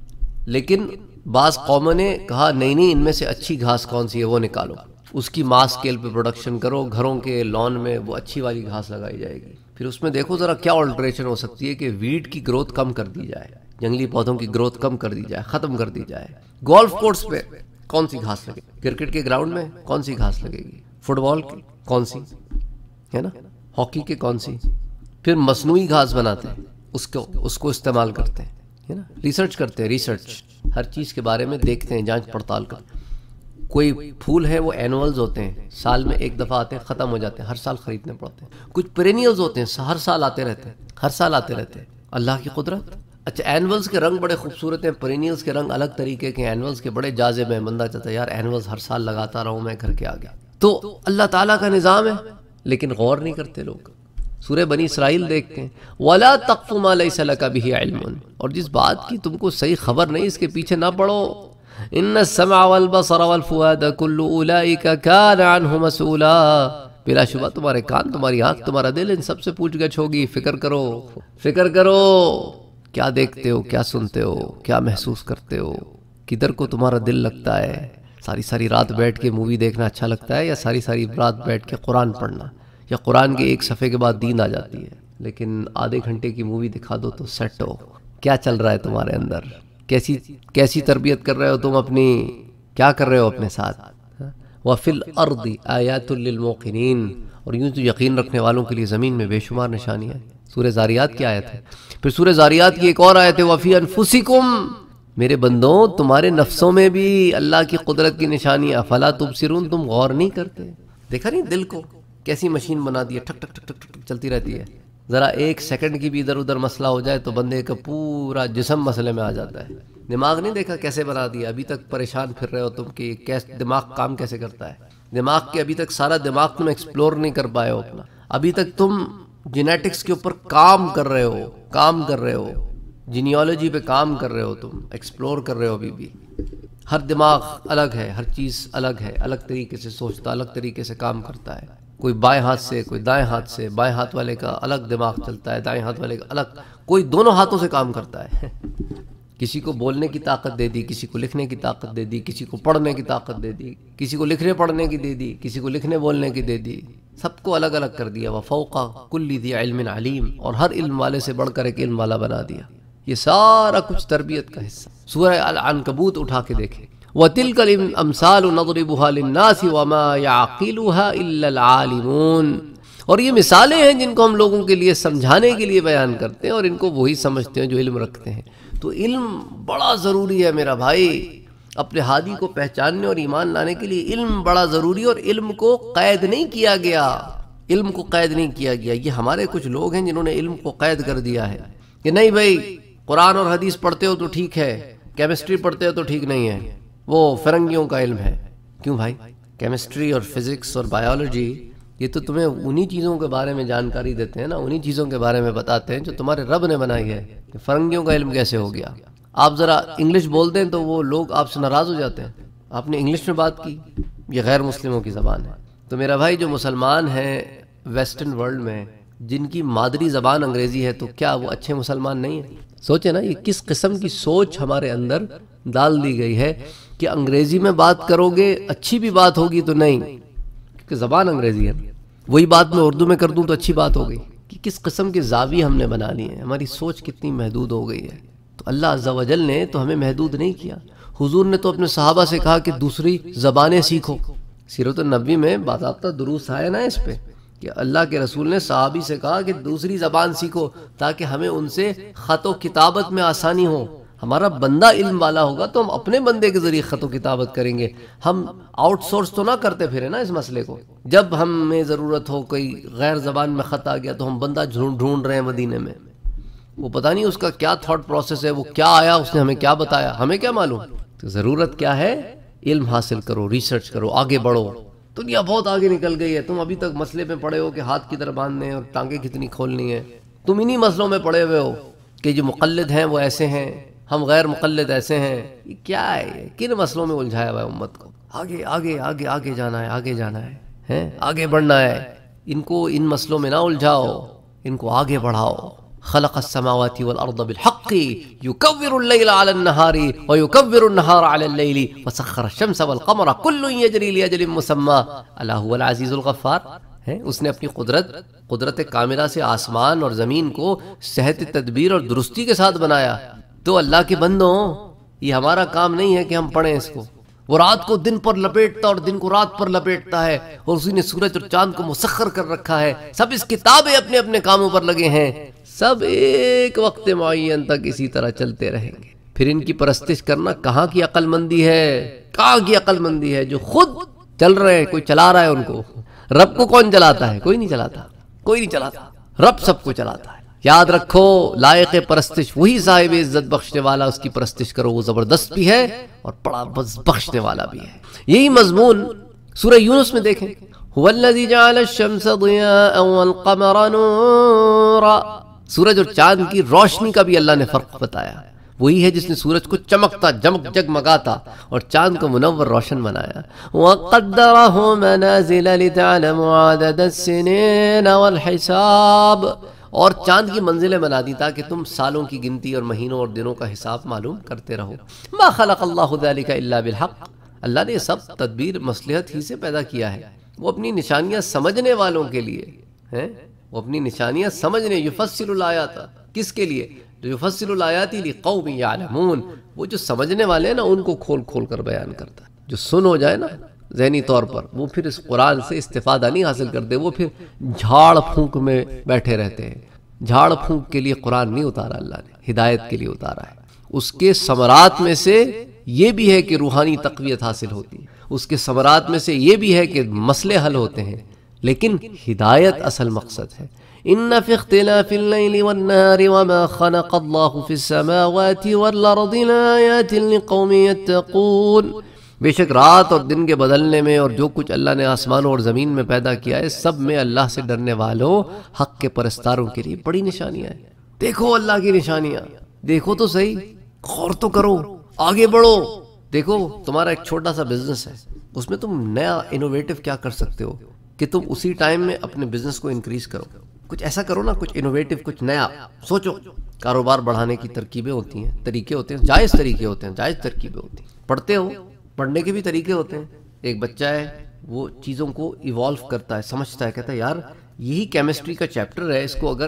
لیکن بعض قوموں نے کہا نہیں ان میں سے اچھی گھاس کون سی ہے وہ نکالو، اس کی ماس اسکیل پہ پروڈکشن کرو، گھروں کے لان میں وہ اچھی والی گھاس لگائی جائے گی۔ پھر اس میں دیکھو ذرا کیا آلٹریشن ہو سکتی ہے کہ ویڈ کی گروتھ کم کر دی جائے، جنگلی پودوں کی گروتھ کم کر دی جائے، ختم کر دی جائے۔ گولف کورس پہ کون سی گھاس لگے گی؟ کرکٹ کے گراؤنڈ میں کون سی گھاس لگے گی؟ فٹ بال کی کون سی ہے نا، ہاکی کے کون سی؟ پھر مصنوعی گھاس بناتے ہیں، اس کو استعمال کرتے ہیں، ہے نا، ریسرچ کرتے ہیں، ریسرچ ہر چیز کے بارے میں دیکھتے ہیں، جانچ پڑتال کرتے ہیں۔ کوئی پھول ہے وہ اینولز ہوتے ہیں، سال میں ایک دفعہ آتے ہیں، ختم ہو جاتے ہیں، ہر سال خریدنے پڑتے ہیں۔ کچھ پرینیلز ہوتے ہیں، ہر سال آتے رہتے ہیں، ہر سال آتے رہتے ہیں۔ اللہ کی قدرت۔ اچھا اینولز کے رنگ بڑے خوبصورت ہیں، پرینیلز کے رنگ الگ طریقے کے، اینولز کے بڑے جاذب ہیں، بندہ چاہتا ہے یار اینولز ہر سال لگاتا رہوں میں گھر کے آگے۔ تو اللہ تعالیٰ کا نظام ہے، لیکن غور نہیں کرتے لوگ۔ سورہ بنی اسرائیل دیکھتے ہیں، وَلَا تَقْفُ مَا لَيْسَ لَكَ بِهِ عِلْمٌ، اور جس بات کی تم کو صحیح خبر نہیں اس کے پیچھے نہ پڑو۔ إِنَّ السَّمْعَ وَالْبَصَرَ وَالْفُؤَادَ كُلُّ أُولَئِكَ كَانَ عَنْهُ مسؤولا، بلا شبہ تمہارے کان، تمہاری آنکھ، تمہارا دل ان سب سے پوچھ گچھ ہوگی۔ فکر کرو، فکر کرو، کیا دیکھتے ہو، کیا سنتے ہو، کیا محسوس کرتے ہو، کدھر کو تمہارا دل لگتا ہے؟ ساری رات بیٹھ کے مووی دیکھنا اچھا لگتا ہے، یا ساری رات بیٹھ کے قرآن پڑھنا، یا قرآن کے ایک صفحے کے بعد نیند آ جاتی ہے، لیکن آدھے گھنٹے کی مووی دکھا دو تو سیٹ ہو۔ کیا چل رہا ہے تمہارے اندر؟ کیسی تربیت کر رہے ہو تم اپنی؟ کیا کر رہے ہو اپنے ساتھ؟ وَفِي الْأَرْضِ آیَاتٌ لِّلْمُوقِنِينَ، اور یوں تو یقین رکھنے والوں کے لیے زمین میں بے شمار نشانیاں ہیں۔ سورہ زاریات کی آیت ہے، پھر سورہ زاریات کی ایک اور آیت ہے، وَفِي أَنفُسِكُمْ، میرے بندوں تمہارے نفسوں میں بھی اللہ کی قدرت کی نشانیاں، فَلَا تُبْصِرُونَ، تم غور نہیں کرتے۔ دیکھا نہیں دل کو کیسی مشین بنا دی ہے، ٹھک ٹھک ٹھک ٹھک ٹھک چلتی رہتی ہے، ذرا ایک سیکنڈ کی بھی ادھر ادھر مسئلہ ہو جائے تو بندے کا پورا جسم مسئلے میں آ جاتا ہے۔ دماغ نہیں دیکھا کیسے بنا دیا، ابھی تک پریشان پھر رہے ہو تم کہ دماغ کام کیسے کرتا ہے، دماغ کے ابھی تک سارا دماغ تم ایکسپلور نہیں کر پائے ہو اپنا، ابھی تک تم جینیٹکس کے اوپر کام کر رہے ہو، جینیالوجی پہ کام کر رہے ہو، تم ایکسپلور کر رہے ہو ابھی بھی۔ ہر دماغ الگ ہے، ہر چیز الگ ہے، الگ طریقے سے سوچتا، الگ طریقے سے کام کرتا ہے، کوئی بائیں ہاتھ سے، کوئی دائیں ہاتھ سے، بائیں ہاتھ والے کا الگ دماغ چلتا ہے، دائیں ہاتھ والے کا الگ، کوئی دونوں ہاتھوں سے کام کرتا ہے۔ کسی کو بولنے کی طاقت دے دی، کسی کو لکھنے کی طاقت دے دی، کسی کو پڑھنے کی طاقت دے دی، کسی کو لکھنے پڑھنے کی دے دی، کسی کو لکھنے بولنے کی دے دی، سب کو الگ الگ کر دیا۔ وَفَوْقَ كُلِّ ذِي عِلْمٍ عَلِيمٍ، اور ہر علم والے سے بڑھ کر ایک علم والا بنا دیا۔ یہ سارا کچھ تربیت کا حصہ۔ سورہ العنکبوت اٹھا کے دیکھیں، وَتِلْكَ الْأَمْثَالُ نَضْرِبُهَا لِلنَّاسِ وَمَا يَعْقِلُهَا إِلَّا الْعَالِمُونَ، اور یہ مثالیں ہیں جن کو ہم لوگوں کے لیے سمجھانے کے لیے بیان کرتے ہیں، اور ان کو وہی سمجھتے ہیں جو علم رکھتے ہیں۔ تو علم بڑا ضروری ہے میرا بھائی، اپنے ہادی کو پہچاننے اور ایمان لانے کے لیے علم بڑا ضروری ہے، اور علم کو قید نہیں کیا گیا، علم کو قید نہیں کیا گیا۔ یہ ہمارے کچھ لوگ ہیں جنہوں نے علم کو قید کر دیا ہے کہ نہیں بھائی قرآن اور حدیث پڑھتے ہو تو ٹھیک ہے، کیمسٹری پڑھتے ہو تو ٹھیک نہیں ہے، وہ فرنگیوں کا علم ہے۔ کیوں بھائی؟ کیمسٹری اور فزکس اور بایولوجی یہ تو تمہیں انہی چیزوں کے بارے میں جانکاری دیتے ہیں نا، انہی چیزوں کے بارے میں بتاتے ہیں جو تمہارے رب نے بنائی ہے۔ کہ فرنگیوں کا علم کیسے ہو گیا؟ آپ ذرا انگلش بول دیں تو وہ لوگ آپ سے ناراض ہو جاتے ہیں، آپ نے انگلش میں بات کی، یہ غیر مسلموں کی زبان ہے۔ تو میرا بھائی جو مسلمان ہیں ویسٹرن ورلڈ میں، جن کی مادری زبان انگریزی ہے، تو کیا وہ اچھے مسلمان نہیں ہیں؟ سوچیں نا، یہ کس قسم کی سوچ ہمارے اندر ڈال دی گئی ہے کہ انگریزی میں بات کرو گے اچھی بھی بات ہوگی تو نہیں، کیونکہ زبان انگریزی ہے، وہی بات میں اردو میں کر دوں تو اچھی بات ہو گئی۔ کہ کس قسم کے زاویے ہم نے بنا لیے ہیں، ہماری سوچ کتنی محدود ہو گئی ہے۔ تو اللہ عز و جل نے تو ہمیں محدود نہیں کیا، حضور نے تو اپنے صحابہ سے کہا کہ دوسری زبانیں سیکھو۔ سیرت النبی میں باضابطہ دروس آئے نا اس پہ، کہ اللہ کے رسول نے صحابی سے کہا کہ دوسری زبان سیکھو تاکہ ہمیں ان سے خط و کتابت میں آسانی ہو۔ ہمارا بندہ علم والا ہوگا تو ہم اپنے بندے کے ذریعے خط و کتابت کریں گے، ہم آؤٹ سورس تو نہ کرتے پھرے نا اس مسئلے کو۔ جب ہمیں ضرورت ہو کوئی غیر زبان میں خط آ گیا تو ہم بندہ ڈھونڈ رہے ہیں مدینے میں، وہ پتہ نہیں اس کا کیا تھاٹ پروسیس ہے، وہ کیا آیا، اس نے ہمیں کیا بتایا، ہمیں کیا معلوم۔ تو ضرورت کیا ہے؟ علم حاصل کرو، ریسرچ کرو، آگے بڑھو۔ دنیا بہت آگے نکل گئی ہے، تم ابھی تک مسئلے میں پڑے ہو کہ ہاتھ کدھر باندھنے اور ٹانگیں کتنی کھولنی ہے، تم انہی مسئلوں میں پڑے ہوئے ہو کہ جو مقلد ہیں وہ ایسے ہیں، ہم غیر مقلد ایسے ہیں۔ یہ کیا ہے؟ کن مسئلوں میں الجھایا ہوا ہے امت کو؟ آگے آگے آگے آگے جانا ہے، آگے جانا ہے، آگے بڑھنا ہے۔ ان کو ان مسئلوں میں نہ الجھاؤ، ان کو آگے بڑھاؤ۔ خلق السماوات والارض بالحق يكور الليل على النهار ويكور النهار على الليل وسخر الشمس والقمر كل يجري لاجل مسمى الا هو العزيز الغفار۔ اس نے اپنی قدرت کاملہ سے آسمان اور زمین کو صحت تدبیر اور درستی کے ساتھ بنایا۔ تو اللہ کے بندوں، یہ ہمارا کام نہیں ہے کہ ہم پڑھیں اس کو۔ وہ رات کو دن پر لپیٹتا اور دن کو رات پر لپیٹتا ہے، اور اسی نے سورج اور چاند کو مسخر کر رکھا ہے۔ سب اس کتابیں اپنے اپنے کاموں پر لگے ہیں، سب ایک وقت معین تک اسی طرح چلتے رہیں گے۔ پھر ان کی پرستش کرنا کہاں کی عقل مندی ہے؟ کہاں کی عقل مندی ہے جو خود چل رہے ہیں، کوئی چلا رہا ہے ان کو۔ رب کو کون چلاتا ہے؟ کوئی نہیں چلاتا، کوئی نہیں چلاتا، رب سب کو چلاتا ہے۔ یاد رکھو، لائق پرستش وہی صاحب عزت بخشنے والا، اس کی پرستش کرو، وہ زبردست بھی ہے اور بڑا بخشنے والا بھی ہے۔ یہی مضمون سورہ یونس میں دیکھیں، هو الذی جعل الشمس ضیاء والقمر نورا۔ سورج اور چاند کی روشنی کا بھی اللہ نے فرق بتایا۔ وہی ہے جس نے سورج کو چمکتا جگمگاتا اور چاند کو منور روشن بنایا۔ وَقَدَّرَهُ مَنَازِلَ لِتَعْلَمُوا عَدَدَ السِّنِينَ وَالْحِسَابَ، اور چاند کی منزلیں بنا دی تاکہ تم سالوں کی گنتی اور مہینوں اور دنوں کا حساب معلوم کرتے رہو۔ ما خلق اللہ ذلک الا بالحق، اللہ نے سب تدبیر مصلحت ہی سے پیدا کیا ہے۔ وہ اپنی نشانیاں سمجھنے والوں کے لیے ہیں، وہ اپنی نشانیاں سمجھنے، یفصل الآیات، کس کے لیے؟ یفصل الآیات لقوم یعلمون، وہ جو سمجھنے والے ہیں نا ان کو کھول کھول کر بیان کرتا ہے۔ جو سن ہو جائے نا ذہنی طور پر، وہ پھر اس قرآن سے استفادہ نہیں حاصل کرتے، وہ پھر جھاڑ پھونک میں بیٹھے رہتے ہیں۔ جھاڑ پھونک کے لیے قرآن نہیں اتارا اللہ نے، ہدایت کے لیے اتارا ہے۔ اس کے ثمرات میں سے یہ بھی ہے کہ روحانی تقویت حاصل ہوتی ہے، اس کے ثمرات میں سے یہ بھی ہے کہ مسئلے حل ہوتے ہیں، لیکن ہدایت اصل مقصد ہے۔ ان فی اختلاف اللیل والنہار وما خلق اللہ فی السماوات والارض لآیات لقوم یتقون، بے شک رات اور دن کے بدلنے میں اور جو کچھ اللہ نے آسمانوں اور زمین میں پیدا کیا ہے سب میں اللہ سے ڈرنے والوں حق کے پرستاروں کے لیے بڑی نشانیاں ہیں۔ دیکھو اللہ کی نشانیاں، دیکھو تو صحیح، غور تو کرو، آگے بڑھو۔ دیکھو تمہارا ایک چھوٹا سا بزنس ہے، اس میں تم نیا انوویٹو کیا کر سکتے ہو کہ تم اسی ٹائم میں اپنے بزنس کو انکریز کرو، کچھ ایسا کرو نا، کچھ انوویٹو، کچھ نیا سوچو۔ کاروبار بڑھانے کی ترکیبیں ہوتی ہیں، طریقے ہوتے ہیں، جائز طریقے ہوتے ہیں، جائز ترکیبیں ہوتی ہیں۔ پڑھتے ہو، پڑھنے کے بھی طریقے ہوتے ہیں۔ ایک بچہ ہے وہ چیزوں کو ایوالو کرتا ہے، سمجھتا ہے، کہتا ہے یار یہی کیمسٹری کا چیپٹر ہے، اس کو اگر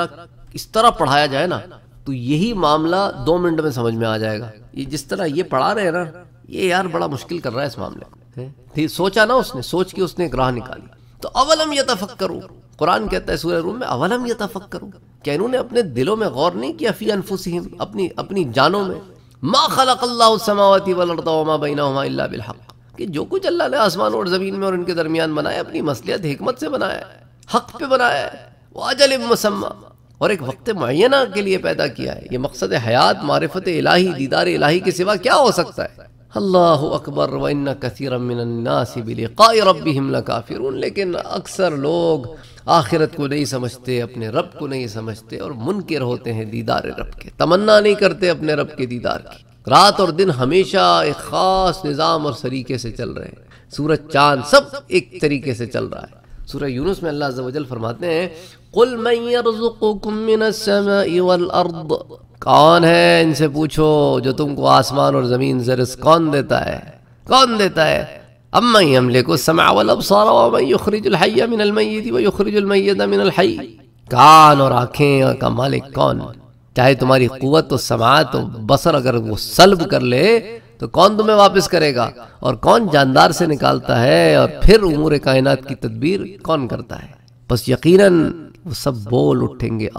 اس طرح پڑھایا جائے نا تو یہی معاملہ 2 منٹ میں سمجھ میں آ جائے گا، یہ جس طرح یہ پڑھا رہے ہیں نا یہ یار بڑا مشکل کر رہا ہے اس معاملے میں۔ سوچا نا اس نے، سوچ کے اس نے ایک راہ نکالی۔ تو اولم یتفکروا، قرآن کہتا ہے سورہ روم میں اولم یتفکروا، کیا انہوں نے اپنے دلوں میں غور نہیں کیا، فی انفسہم، اپنی جانوں میں، ما خلق اللہ السماوات والارض وما بینہما الا بالحق، کہ جو کچھ اللہ نے آسمان اور زمین میں اور ان کے درمیان بنایا اپنی مصلحت حکمت سے بنایا ہے، حق پہ بنایا ہے، واجل مسمى، اور ایک وقت معینہ کے لیے پیدا کیا ہے۔ یہ مقصد حیات معرفت الہی، دیدار الہی کے سوا کیا ہو سکتا ہے؟ اللہ اکبر وان کثیرا من الناس بلقاء ربهم لکافرون، لیکن اکثر لوگ آخرت کو نہیں سمجھتے، اپنے رب کو نہیں سمجھتے اور منکر ہوتے ہیں دیدار رب کے، تمنا نہیں کرتے اپنے رب کے دیدار کی۔ رات اور دن ہمیشہ ایک خاص نظام اور طریقے سے چل رہے ہیں، سورج چاند سب ایک طریقے سے چل رہا ہے۔ سورہ یونس میں اللہ عز و جل فرماتے ہیں قُلْ مَن يَرْزُقُكُم مِّنَ السَّمَاءِ وَالْأَرْضِ، کون ہے ان سے پوچھو جو تم کو آسمان اور زمین سے رزق کون دیتا ہے؟ کون دیتا ہے؟ اَمَّن يَمْلِكُ السَّمْعَ وَالْأَبْصَارَ وَمَن يُخْرِجُ الْحَيَّ مِنَ الْمَيِّتِ وَيُخْرِجُ الْمَيِّتَ مِنَ الْحَيِّ، کان اور آنکھیں کا مالک کون؟ چاہے تمہاری قوت و سماعت و بصر اگر وہ سلب کر لے تو کون تمہیں واپس کرے گا، اور کون جاندار سے نکالتا ہے، اور پھر امور کائنات کی تدبیر کون کرتا ہے؟ بس یقیناً وہ سب بول اٹھیں گے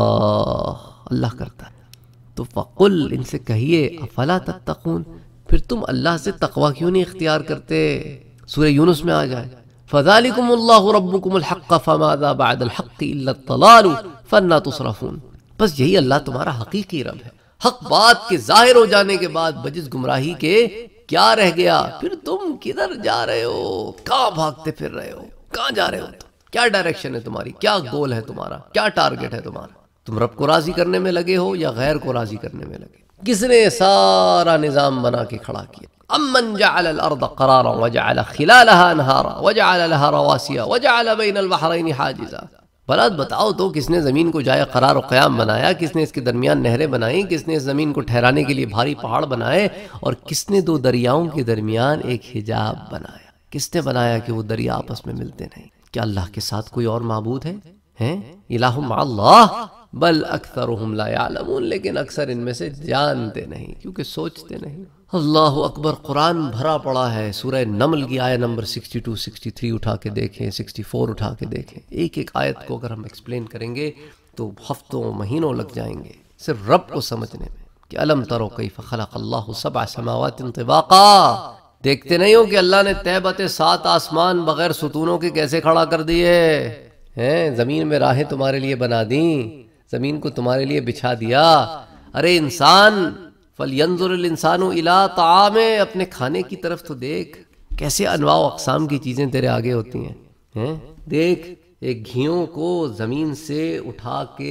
اللہ کرتا ہے۔ تو فقل، ان سے کہیے، افلا تتقون، پھر تم اللہ سے تقوی کیوں نہیں اختیار کرتے؟ سورہ یونس میں آ جائے فذالکم اللہ ربکم الحق فماذا بعد الحق الا الضلال فانا تصرفون، بس یہی اللہ تمہارا حقیقی رب ہے، حق بات کے ظاہر ہو جانے کے بعد بجز گمراہی کے کیا رہ گیا؟ پھر تم کدھر جا رہے ہو؟ کہاں بھاگتے پھر رہے ہو؟ کہاں جا رہے ہو؟ کیا ڈائریکشن ہے تمہاری؟ کیا گول ہے تمہارا؟ کیا ٹارگٹ ہے تمہارا؟ تم رب کو راضی کرنے میں لگے ہو یا غیر کو راضی کرنے میں لگے؟ کس نے سارا نظام بنا کے کھڑا کیا؟ امن جعل الارض قرارا وجعل خلالها انہارا وجعل لها رواسیا وجعل بین البحرین حاجزا، بھلا بتاؤ تو کس نے زمین کو جائے قرار و قیام بنایا؟ کس نے اس کے درمیان نہریں بنائیں؟ کس نے اس زمین کو ٹھہرانے کے لیے بھاری پہاڑ بنائے؟ اور کس نے 2 دریاؤں کے درمیان ایک حجاب بنایا؟ کس نے بنایا کہ وہ دریا آپس میں ملتے نہیں؟ کیا اللہ کے ساتھ کوئی اور معبود ہے؟ الہ مع اللہ بل اکثرهم لا يعلمون، لیکن اکثر ان میں سے جانتے نہیں کیونکہ سوچتے نہیں۔ اللہ اکبر، قرآن بھرا پڑا ہے۔ سورہ نمل کی آیت نمبر 62 63 اٹھا کے دیکھیں، 64 اٹھا کے دیکھیں، ایک ایک آیت کو اگر ہم ایکسپلین کریں گے تو ہفتوں مہینوں لگ جائیں گے صرف رب کو سمجھنے میں کہ الم تروا کیف خلق اللہ 7 سماوات طباقا، دیکھتے نہیں ہو کہ اللہ نے طے 7 آسمان بغیر ستونوں کے کیسے کھڑا کر دیے ہیں؟ زمین میں راہیں تمہارے لیے بنا دیں، زمین کو تمہارے لیے بچھا دیا۔ ارے انسان، فَلْيَنظُرِ الْإِنسَانُ إِلَىٰ طَعَامِهِ، اپنے کھانے کی طرف تو دیکھ، کیسے انواع و اقسام کی چیزیں تیرے آگے ہوتی ہیں۔ دیکھ، ایک گھیوں کو زمین سے اٹھا کے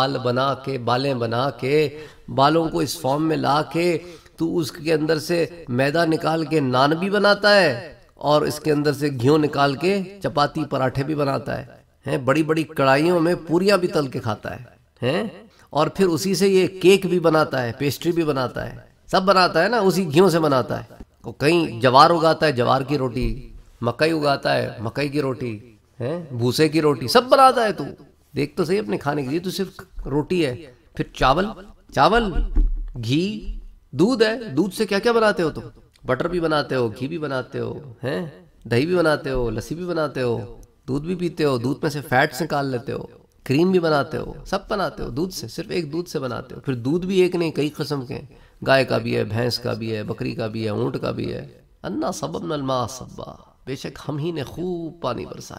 بالیں بنا کے بالوں کو اس فارم میں لا کے تو اس کے اندر سے میدا نکال کے نان بھی بناتا ہے، اور اس کے اندر سے گھیوں نکال کے چپاتی پراٹھے بھی بناتا ہے، بڑی بڑی کڑھائیوں میں پوریاں بھی تل کے کھاتا ہے، اور پھر اسی سے یہ کیک بھی بناتا ہے، پیسٹری بھی بناتا ہے، سب بناتا ہے نا، اسی گھیوں سے بناتا ہے۔ وہ کہیں جوار اگاتا ہے، جوار کی روٹی، مکئی اگاتا ہے، مکئی کی روٹی، بھوسے کی روٹی، سب بناتا ہے۔ تو دیکھ تو صحیح اپنے کھانے کے لیے تو صرف روٹی ہے، پھر چاول، گھی، دودھ ہے، دودھ سے کیا کیا بناتے ہو تم؟ بٹر بھی بناتے ہو، گھی بھی بناتے ہو، دہی بھی بناتے ہو، لسی بھی بناتے ہو، دودھ بھی پیتے ہو، دودھ میں سے فیٹس نکال لیتے ہو، کریم بھی بناتے ہو، سب بناتے ہو دودھ سے، صرف ایک دودھ سے بناتے ہو۔ پھر دودھ بھی ایک نہیں، کئی قسم کے ہیں، گائے کا بھی ہے، بھینس کا بھی ہے، بکری کا بھی ہے، اونٹ کا بھی ہے۔ انا صببنا الماء صبا، بے شک ہم ہی نے خوب پانی برسایا،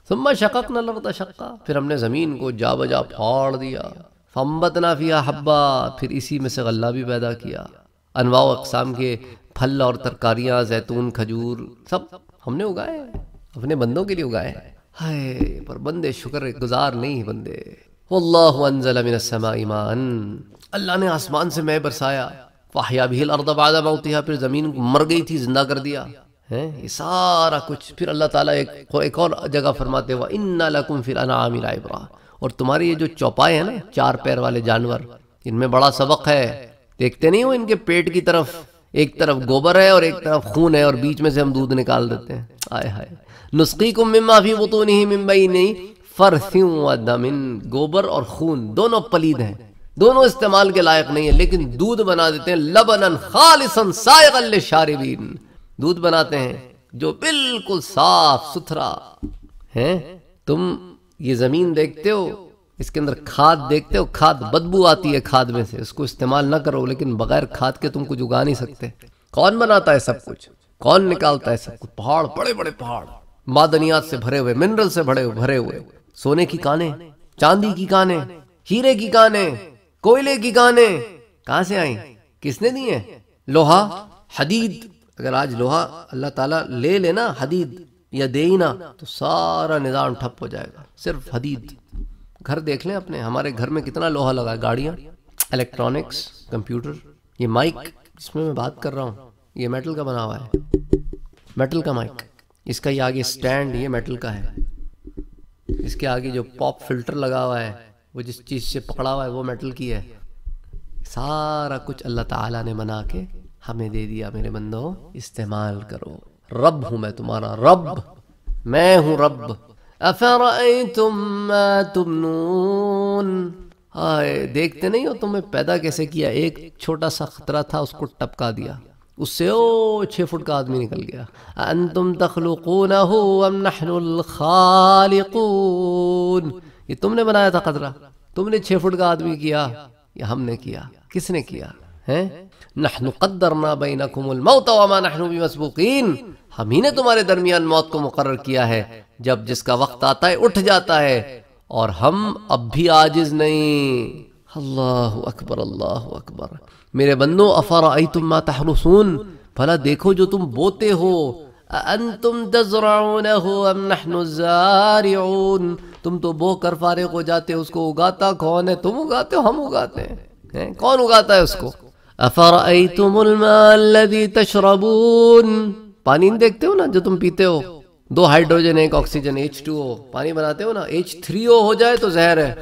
ثم شققنا الارض شقا، پھر ہم نے زمین کو جا بجا پھاڑ دیا، فانبتنا فیہا حبا، پھر اسی میں سے غلہ بھی پیدا کیا، انواع و اقسام کے پھل اور ترکاریاں، زیتون، کھجور، سب ہم نے اگائے، اپنے بندوں کے لیے اگائے۔ ہائے پر بندے شکر گزار نہیں بندے۔ واللہ انزل من السماء ماء، اللہ نے آسمان سے مے برسایا، فاحیا بہ الارض بعد موتها، پھر زمین مر گئی تھی زندہ کر دیا، یہ سارا کچھ۔ پھر اللہ تعالیٰ ایک اور جگہ فرماتے ہیں وَإِنَّ لَكُمْ فِي الْأَنْعَامِ لَعِبْرَةً، اور تمہارے یہ جو چوپائے ہیں نا، 4 پیر والے جانور، ان میں بڑا سبق ہے۔ دیکھتے نہیں ہو ان کے پیٹ کی طرف ایک طرف گوبر ہے اور ایک طرف خون ہے، اور بیچ میں سے ہم دودھ نکال دیتے ہیں۔ آئے ہائے، نسقیکم مما فی بطونہ من بین فرث ودم، گوبر اور خون دونوں پلید ہیں، دونوں استعمال کے لائق نہیں ہیں، لیکن دودھ بنا دیتے ہیں لبنا خالصا سائغا للشاربین، دودھ بناتے ہیں جو بالکل صاف ستھرا ہے۔ تم یہ زمین دیکھتے ہو، اس کے اندر کھاد دیکھتے ہو، کھاد بدبو آتی ہے کھاد میں سے، اس کو استعمال نہ کرو، لیکن بغیر کھاد کے تم کچھ اگا نہیں سکتے۔ کون بناتا ہے سب کچھ؟ کون نکالتا ہے سب کچھ؟ پہاڑ، بڑے بڑے پہاڑ، معدنیات سے بھرے ہوئے، منرل سے بھرے ہوئے، سونے کی کانیں، چاندی کی کانیں، ہیرے کی کانیں، کوئلے کی کانیں، کہاں سے آئیں؟ کس نے دی ہیں؟ لوہا، حدید، اگر آج لوہا اللہ تعالیٰ لے لینا حدید یا دے ہی نہ تو سارا نظام ٹھپ ہو جائے گا، صرف حدید۔ گھر دیکھ لیں اپنے، ہمارے گھر میں کتنا لوہا لگا ہے، گاڑیاں، الیکٹرانکس، کمپیوٹر، یہ مائک جس میں بات کر رہا ہوں یہ میٹل کا بنا ہوا ہے، میٹل کا مائک، اس کا یہ آگے سٹینڈ یہ میٹل کا ہے، اس کے آگے جو پاپ فلٹر لگا ہوا ہے وہ جس چیز سے پکڑا ہوا ہے وہ میٹل کی ہے۔ سارا کچھ اللہ تعالیٰ نے بنا کے ہمیں دے دیا، میرے بندوں استعمال کرو۔ رب ہوں میں تمہارا رب، میں ہوں رب۔ افرأیتم ما تمنون، دیکھتے نہیں ہو تمہیں پیدا کیسے کیا؟ ایک چھوٹا سا خطرہ تھا، اس کو ٹپکا دیا، اس سے 6 فٹ کا آدمی نکل گیا۔ انتم تخلقونہ ام نحن الخالقون، یہ تم نے بنایا تھا خطرہ، تم نے 6 فٹ کا آدمی کیا یا ہم نے کیا؟ کس نے کیا ہے؟ نحن قدرنا بینکم الموت وما نحن بمسبوقین، ہم ہی نے تمہارے درمیان موت کو مقرر کیا ہے، جب جس کا وقت آتا ہے اٹھ جاتا ہے، اور ہم اب بھی عاجز نہیں۔ اللہ اکبر، اللہ اکبر۔ میرے بندو افرأیتم ما تحرثون، بھلا دیکھو جو تم بوتے ہو، انتم تزرعونہ ام نحن الزارعون، تم تو بو کر فارغ ہو جاتے ہو، اس کو اگاتا کون ہے؟ تم اگاتے ہو، ہم اگاتے ہیں؟ کون اگاتا ہے اس کو؟ افرأیتم الماء الذی تشربون، پانی دیکھتے ہو نا جو تم پیتے ہو، 2 ہائیڈروجن 1 آکسیجن، H2O، پانی بناتے ہو نا، H3O ہو جائے تو زہر ہے،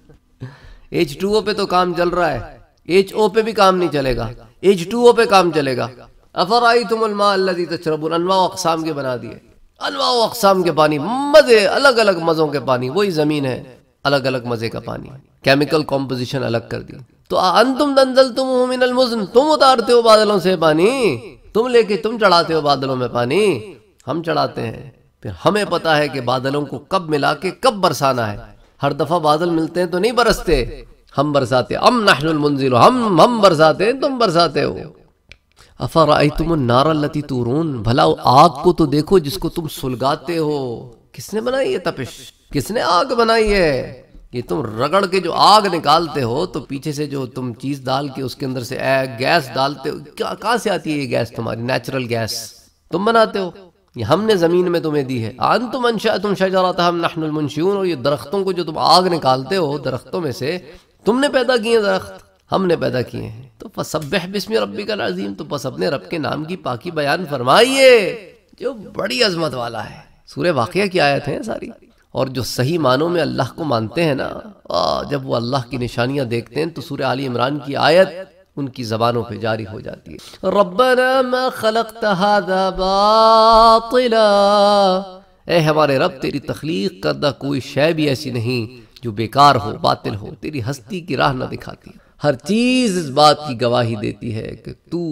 H2O پہ تو کام چل رہا ہے، HO پہ بھی کام نہیں چلے گا، H2O پہ کام چلے گا۔ افرأیتم الماء الذی تشربون، انواع و اقسام کے بنا دیے، انواع و اقسام کے پانی، مزے، الگ الگ مزوں کے پانی، وہی زمین ہے، الگ الگ مزے کا پانی، کیمیکل کمپوزیشن الگ کر دی۔ تو انتم تنزلتموہ من المزن، تم اتارتے ہو بادلوں سے پانی، تم لے کے تم چڑھاتے ہو بادلوں میں پانی، ہم چڑھاتے ہیں، پھر ہمیں پتا ہے کہ بادلوں کو کب ملا کے کب برسانا ہے، ہر دفعہ بادل ملتے ہیں تو نہیں برستے، ہم برساتے، ام نحن المنزل، ہم برساتے ہیں، تم برساتے ہو۔ افرأیتم النار التی تورون، بھلا آگ کو تو دیکھو جس کو تم سلگاتے ہو، کس نے بنائی ہے تپش؟ کس نے آگ بنائی ہے؟ یہ تم رگڑ کے جو آگ نکالتے ہو تو پیچھے سے جو تم چیز ڈال کے اس کے اندر سے گیس ڈالتے ہو، کہاں سے آتی ہے یہ گیس؟ تمہاری نیچرل گیس تم بناتے ہو، یہ ہم نے زمین میں تمہیں دی ہے۔ انتم انشأتم شجرتها ام نحن المنشئون، اور یہ درختوں کو جو تم آگ نکالتے ہو درختوں میں سے، تم نے پیدا کیے درخت، ہم نے پیدا کیے ہیں۔ تو فسبح باسم ربک العظیم، تو بس اپنے رب کے نام کی پاکی بیان فرمائیے جو بڑی عظمت والا ہے۔ سورہ واقعہ کی آیت ہیں ساری، اور جو صحیح معنوں میں اللہ کو مانتے ہیں نا، جب وہ اللہ کی نشانیاں دیکھتے ہیں تو سورہ آل عمران کی آیت ان کی زبانوں پہ جاری ہو جاتی ہے۔ ربنا ما خلقت هذا باطلا، اے ہمارے رب تیری تخلیق کردہ کوئی شے بھی ایسی نہیں جو بیکار ہو، باطل ہو، تیری ہستی کی راہ نہ دکھاتی، ہر چیز اس بات کی گواہی دیتی ہے کہ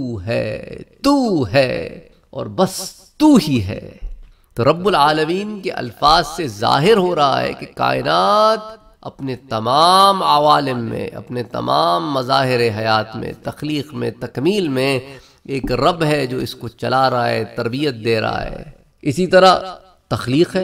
تو ہے اور بس تو ہی ہے۔ تو رب العالمین کے الفاظ سے ظاہر ہو رہا ہے کہ کائنات اپنے تمام عوالم میں، اپنے تمام مظاہر حیات میں، تخلیق میں، تکمیل میں ایک رب ہے جو اس کو چلا رہا ہے، تربیت دے رہا ہے۔ اسی طرح تخلیق ہے،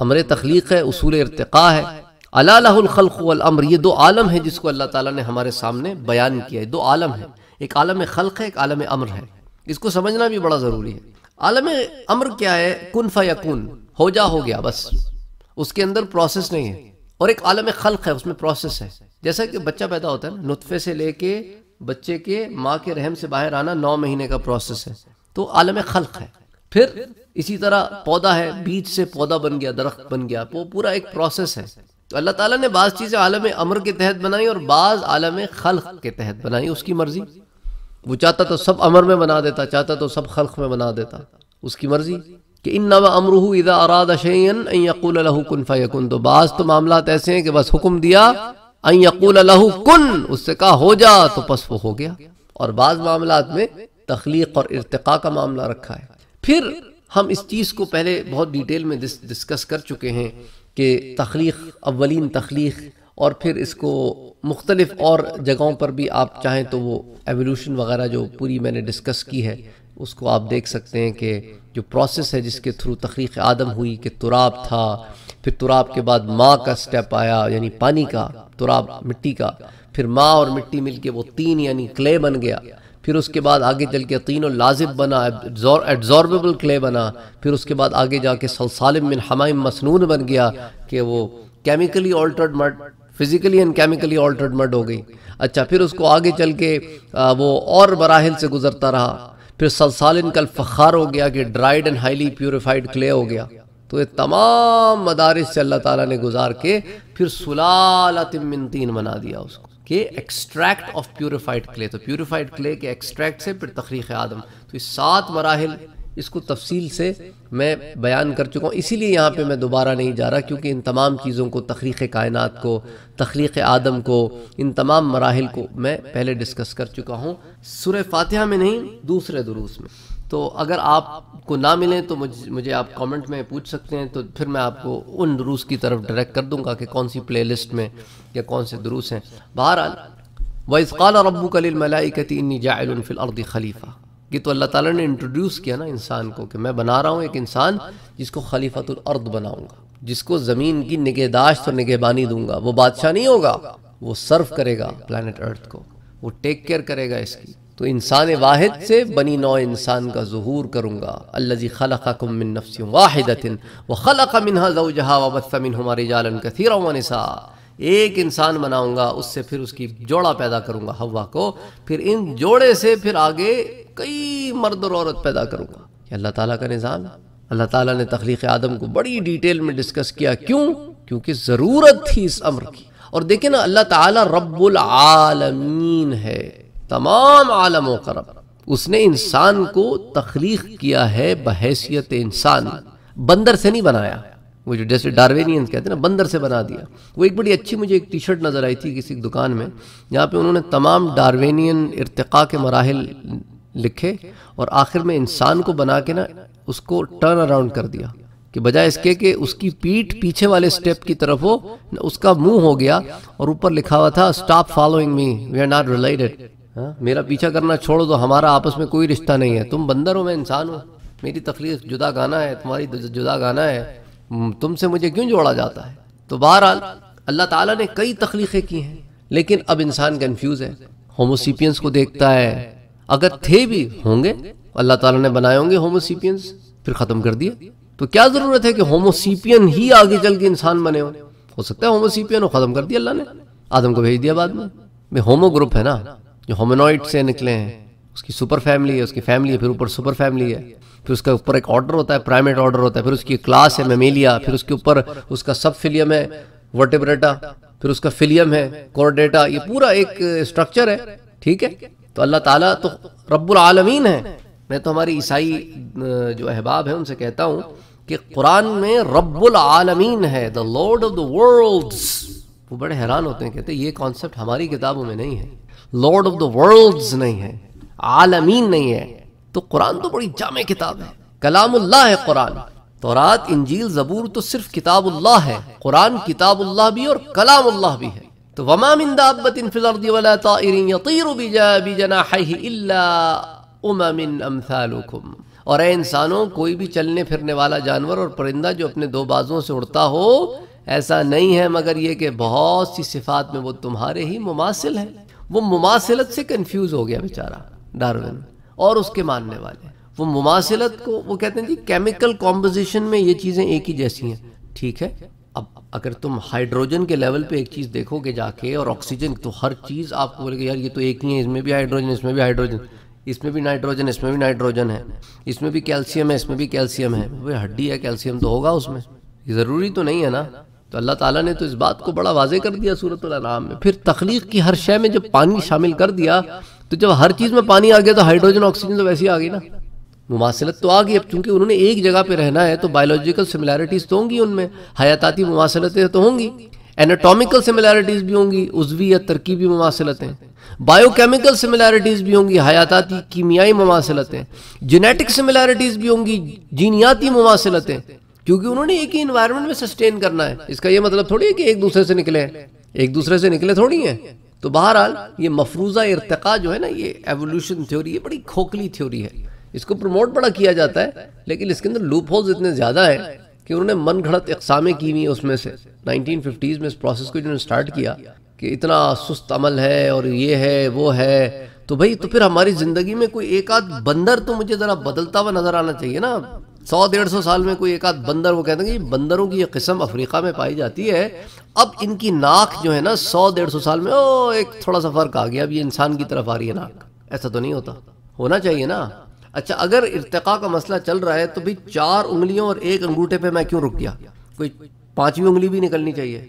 امر تخلیق ہے، اصول ارتقاء ہے، الا لہ الخلق والامر، یہ دو عالم ہے جس کو اللہ تعالیٰ نے ہمارے سامنے بیان کیا ہے. دو عالم ہیں، ایک عالم خلق ہے، ایک عالم امر ہے. اس کو سمجھنا بھی بڑا ضروری ہے. عالم امر کیا ہے؟ کن فیکون، ہو جا ہو گیا بس، اس کے اندر پروسیس نہیں ہے. اور ایک عالم خلق ہے، اس میں پروسیس ہے. جیسا کہ بچہ پیدا ہوتا ہے نا، نطفے سے لے کے بچے کے ماں کے رحم سے باہر آنا 9 مہینے کا پروسیس ہے، تو عالم خلق ہے. پھر اسی طرح پودا ہے، بیج سے پودا بن گیا، درخت بن گیا، وہ پورا ایک پروسیس ہے. تو اللہ تعالیٰ نے بعض چیزیں عالم امر کے تحت بنائی اور بعض عالم خلق کے تحت بنائی، اس کی مرضی. وہ چاہتا تو سب امر میں بنا دیتا، چاہتا تو سب خلق میں بنا دیتا، اس کی مرضی. کہ انما امرہ اذا اراد شیئا ان یقول له کن فیکن. تو بعض تو معاملات ایسے ہیں کہ بس حکم دیا، ان یقول له کن، اس سے کہا ہو جا تو پس وہ ہو گیا. اور بعض معاملات میں تخلیق اور ارتقاء کا معاملہ رکھا ہے. پھر ہم اس چیز کو پہلے بہت ڈیٹیل میں ڈسکس کر چکے ہیں کہ تخلیق، اولین تخلیق، اور پھر اس کو مختلف اور جگہوں پر بھی آپ چاہیں تو وہ ایولیوشن وغیرہ جو پوری میں نے ڈسکس کی ہے اس کو آپ دیکھ سکتے ہیں کہ جو پروسیس ہے جس کے تھرو تخلیق آدم ہوئی، کہ تراب تھا، پھر تراب کے بعد ماں کا سٹیپ آیا، یعنی پانی کا، تراب مٹی کا، پھر ماں اور مٹی مل کے وہ تین یعنی کلے بن گیا. پھر اس کے بعد آگے چل کے طین و لازب بنا، ایڈزوربیبل کلے بنا. پھر اس کے بعد آگے جا کے صلصال من حمائم مسنون بن گیا کہ وہ chemically altered mud, physically and chemically altered mud ہو گئی. اچھا، پھر اس کو آگے چل کے وہ اور مراحل سے گزرتا رہا. پھر صلصال کالفخار ہو گیا کہ dried and highly purified clay ہو گیا. تو یہ تمام مدارس سے اللہ تعالیٰ نے گزار کے پھر سلالۃ من طین بنا دیا اس کو، کہ ایکسٹریکٹ آف پیوریفائڈ کلے. تو پیوریفائڈ کلے کے ایکسٹریکٹ سے پھر تخلیق آدم. تو یہ 7 مراحل اس کو تفصیل سے میں بیان کر چکا ہوں، اسی لیے یہاں پہ میں دوبارہ نہیں جا رہا، کیونکہ ان تمام چیزوں کو، تخلیق کائنات کو، تخلیق آدم کو، ان تمام مراحل کو میں پہلے ڈسکس کر چکا ہوں سورہ فاتحہ میں نہیں، دوسرے دروس میں. تو اگر آپ کو نہ ملیں تو مجھے آپ کامنٹ میں پوچھ سکتے ہیں، تو پھر میں آپ کو ان دروس کی طرف ڈائریکٹ کر دوں گا کہ کون سی پلے لسٹ میں یا کون سے دروس ہیں. بہرحال وَإِذْ قَالَ رَبُّكَ لِلْمَلَائِكَةِ إِنِّي جَاعِلٌ فِي الْأَرْضِ خَلِيفَةً. یہ تو اللہ تعالیٰ نے انٹروڈیوس کیا نا انسان کو، کہ میں بنا رہا ہوں ایک انسان جس کو خلیفۃ الارض بناؤں گا، جس کو زمین کی نگہداشت اور نگہبانی دوں گا. وہ بادشاہ نہیں ہوگا، وہ سرو کرے گا پلانٹ ارتھ کو، وہ ٹیک کیئر کرے گا اس کی. تو انسان واحد سے بنی نوع انسان کا ظہور کروں گا. الذی خلقکم من نفس واحدۃ وخلق منها زوجها وبث منهما رجالا کثیرا ونساء. ایک انسان بناؤں گا، اس سے پھر اس کی جوڑا پیدا کروں گا حوا کو، پھر ان جوڑے سے پھر آگے کئی مرد اور عورت پیدا کروں گا. یہ اللہ تعالیٰ کا نظام ہے. اللہ تعالیٰ نے تخلیق آدم کو بڑی ڈیٹیل میں ڈسکس کیا. کیوں؟ کیونکہ ضرورت تھی اس امر کی. اور دیکھیں نا، اللہ تعالیٰ رب العالمین ہے، تمام عالموں کا رب. اس نے انسان کو تخلیق کیا ہے بحیثیت انسان، بندر سے نہیں بنایا. وہ جو جیسے ڈاروینینز کہتے ہیں نا، بندر سے بنا دیا. وہ ایک بڑی اچھی مجھے ایک ٹی شرٹ نظر آئی تھی کسی دکان میں، جہاں پہ انہوں نے تمام ڈاروینین ارتقاء کے مراحل لکھے اور آخر میں انسان کو بنا کے نا اس کو ٹرن اراؤنڈ کر دیا، کہ بجائے اس کے کہ اس کی پیٹھ پیچھے والے سٹیپ کی طرف ہو، اس کا منہ ہو گیا اور اوپر لکھا ہوا تھا stop following me, we are not related. میرا پیچھا کرنا چھوڑ دو، ہمارا آپس میں کوئی رشتہ نہیں ہے. تم بندر ہو، میں انسان ہوں، میری تخلیق جدا گانا ہے، تمہاری جدا گانا ہے، تم سے مجھے کیوں جوڑا جاتا ہے. تو بہرحال اللہ تعالیٰ نے کئی تخلیقیں کی ہیں، لیکن اب انسان کنفیوز ہے. ہوموسیپینس کو دیکھتا ہے، اگر تھے بھی ہوں گے، اللہ تعالیٰ نے بنائے ہوں گے ہوموسیپینس، پھر ختم کر دیا. تو کیا ضرورت ہے کہ ہوموسیپین ہی آگے چل کے انسان بنے ہو سکتا ہے ہوموسیپین ہو، ختم کر دیا اللہ نے، آدم کو بھیج دیا بعد میں. ہومو گروپ ہے نا، جو ہومینوئڈ سے نکلے ہیں، اس کی سپر فیملی ہے، اس کی فیملی ہے، پھر اوپر سپر فیملی ہے، پھر اس کا اوپر ایک آرڈر ہوتا ہے، پرائمیٹ آرڈر ہوتا ہے، پھر اس کی کلاس ہے میمیلیا، پھر اس کے اوپر اس کا سب فلیم ہے ورٹیبریٹا، پھر اس کا فلیم ہے کورڈیٹا. یہ پورا ایک اسٹرکچر ہے. ٹھیک ہے، تو اللہ تعالیٰ تو رب العالمین ہے. میں تو ہماری عیسائی جو احباب ہیں ان سے کہتا ہوں کہ قرآن میں رب العالمین ہے، the Lord of the worlds. وہ بڑے حیران ہوتے ہیں، کہتے ہیں یہ کانسیپٹ ہماری کتابوں میں نہیں ہے، لارڈ آف دا ورلڈز نہیں ہے، عالمین نہیں ہے. تو قرآن تو بڑی جامع کتاب ہے، کلام اللہ ہے قرآن. تورات، انجیل، زبور تو صرف کتاب اللہ ہے، قرآن کتاب اللہ بھی اور کلام اللہ بھی ہے. تو وما من دابۃ فی الارض ولا طائر یطیر بجناحیہ الا امم امثالکم. اور اے انسانوں، کوئی بھی چلنے پھرنے والا جانور اور پرندہ جو اپنے دو بازوؤں سے اڑتا ہو، ایسا نہیں ہے مگر یہ کہ بہت سی صفات میں وہ تمہارے ہی مماثل ہے۔ وہ مماثلت سے کنفیوز ہو گیا بیچارہ ڈارون اور اس کے ماننے والے۔ وہ مماثلت کو وہ کہتے ہیں جی کیمیکل کمپوزیشن میں یہ چیزیں ایک ہی جیسی ہیں، ٹھیک ہے۔ اب اگر تم ہائیڈروجن کے لیول پہ ایک چیز دیکھو گے جا کے، اور آکسیجن، تو ہر چیز آپ کو بولے گا یار یہ تو ایک ہی ہے، اس میں بھی ہائیڈروجن، اس میں بھی ہائیڈروجن، اس میں بھی نائٹروجن، اس میں بھی نائٹروجن ہے، اس میں بھی کیلشیم ہے، اس میں بھی کیلشیم ہے۔ وہ ہڈی ہے، کیلشیم تو ہوگا اس میں، یہ ضروری تو نہیں ہے نا۔ تو اللہ تعالیٰ نے تو اس بات کو بڑا واضح کر دیا سورۃ الانعام میں۔ پھر تخلیق کی ہر شے میں جب پانی شامل کر دیا، تو جب ہر چیز میں پانی آ گیا تو ہائیڈروجن آکسیجن تو ویسے ہی آ گئی نا، مماثلت تو آ گئی۔ اب چونکہ انہوں نے ایک جگہ پہ رہنا ہے تو بایولوجیکل سملیرٹیز تو ہوں گی، ان میں حیاتاتی مماثلتیں تو ہوں گی، ایناٹومیکل سملیرٹیز بھی ہوں گی، عضوی یا ترکیبی مماثلتیں، بایو کیمیکل سملیرٹیز بھی ہوں گی، حیاتاتی کیمیائی مماثلتیں، جینیٹک سملیرٹیز بھی ہوں گی، جینیاتی مماثلتیں، کیونکہ انہوں نے ایک ہی انوائرمنٹ میں سسٹین کرنا ہے۔ اس کا یہ مطلب تھوڑی ہے کہ ایک دوسرے سے نکلے، ایک دوسرے سے نکلے تھوڑی ہیں۔ تو بہرحال یہ مفروضہ ارتقاء جو ہے نا، یہ ایوولوشن تھیوری، یہ بڑی کھوکھلی تھیوری ہے، اس کو پروموٹ بڑا کیا جاتا ہے، لیکن اس کے اندر لوپ ہولز اتنے زیادہ ہیں کہ انہوں نے من گھڑت اقسامیں کی ہوئی ہیں اس میں سے۔ 1950s میں اس پروسیس کو جنہوں نے سٹارٹ کیا کہ اتنا سست عمل ہے اور یہ ہے وہ ہے، تو بھئی تو پھر ہماری زندگی میں کوئی ایک آدھ بندر تو مجھے ذرا بدلتا ہوا نظر آنا چاہیے نا۔ 100-150 سال میں کوئی ایک آدھ بندر، وہ کہتے ہیں کہ بندروں کی یہ قسم افریقہ میں پائی جاتی ہے، اب ان کی ناک جو ہے نا 100-150 سال میں ایک تھوڑا سا فرق آ گیا، اب یہ انسان کی طرف آ رہی ہے ناک۔ ایسا تو نہیں ہوتا، ہونا چاہیے نا۔ اچھا اگر ارتقاء کا مسئلہ چل رہا ہے تو بھی 4 انگلیوں اور 1 انگوٹھے پہ میں کیوں رک گیا؟ کوئی 5ویں انگلی بھی نکلنی چاہیے،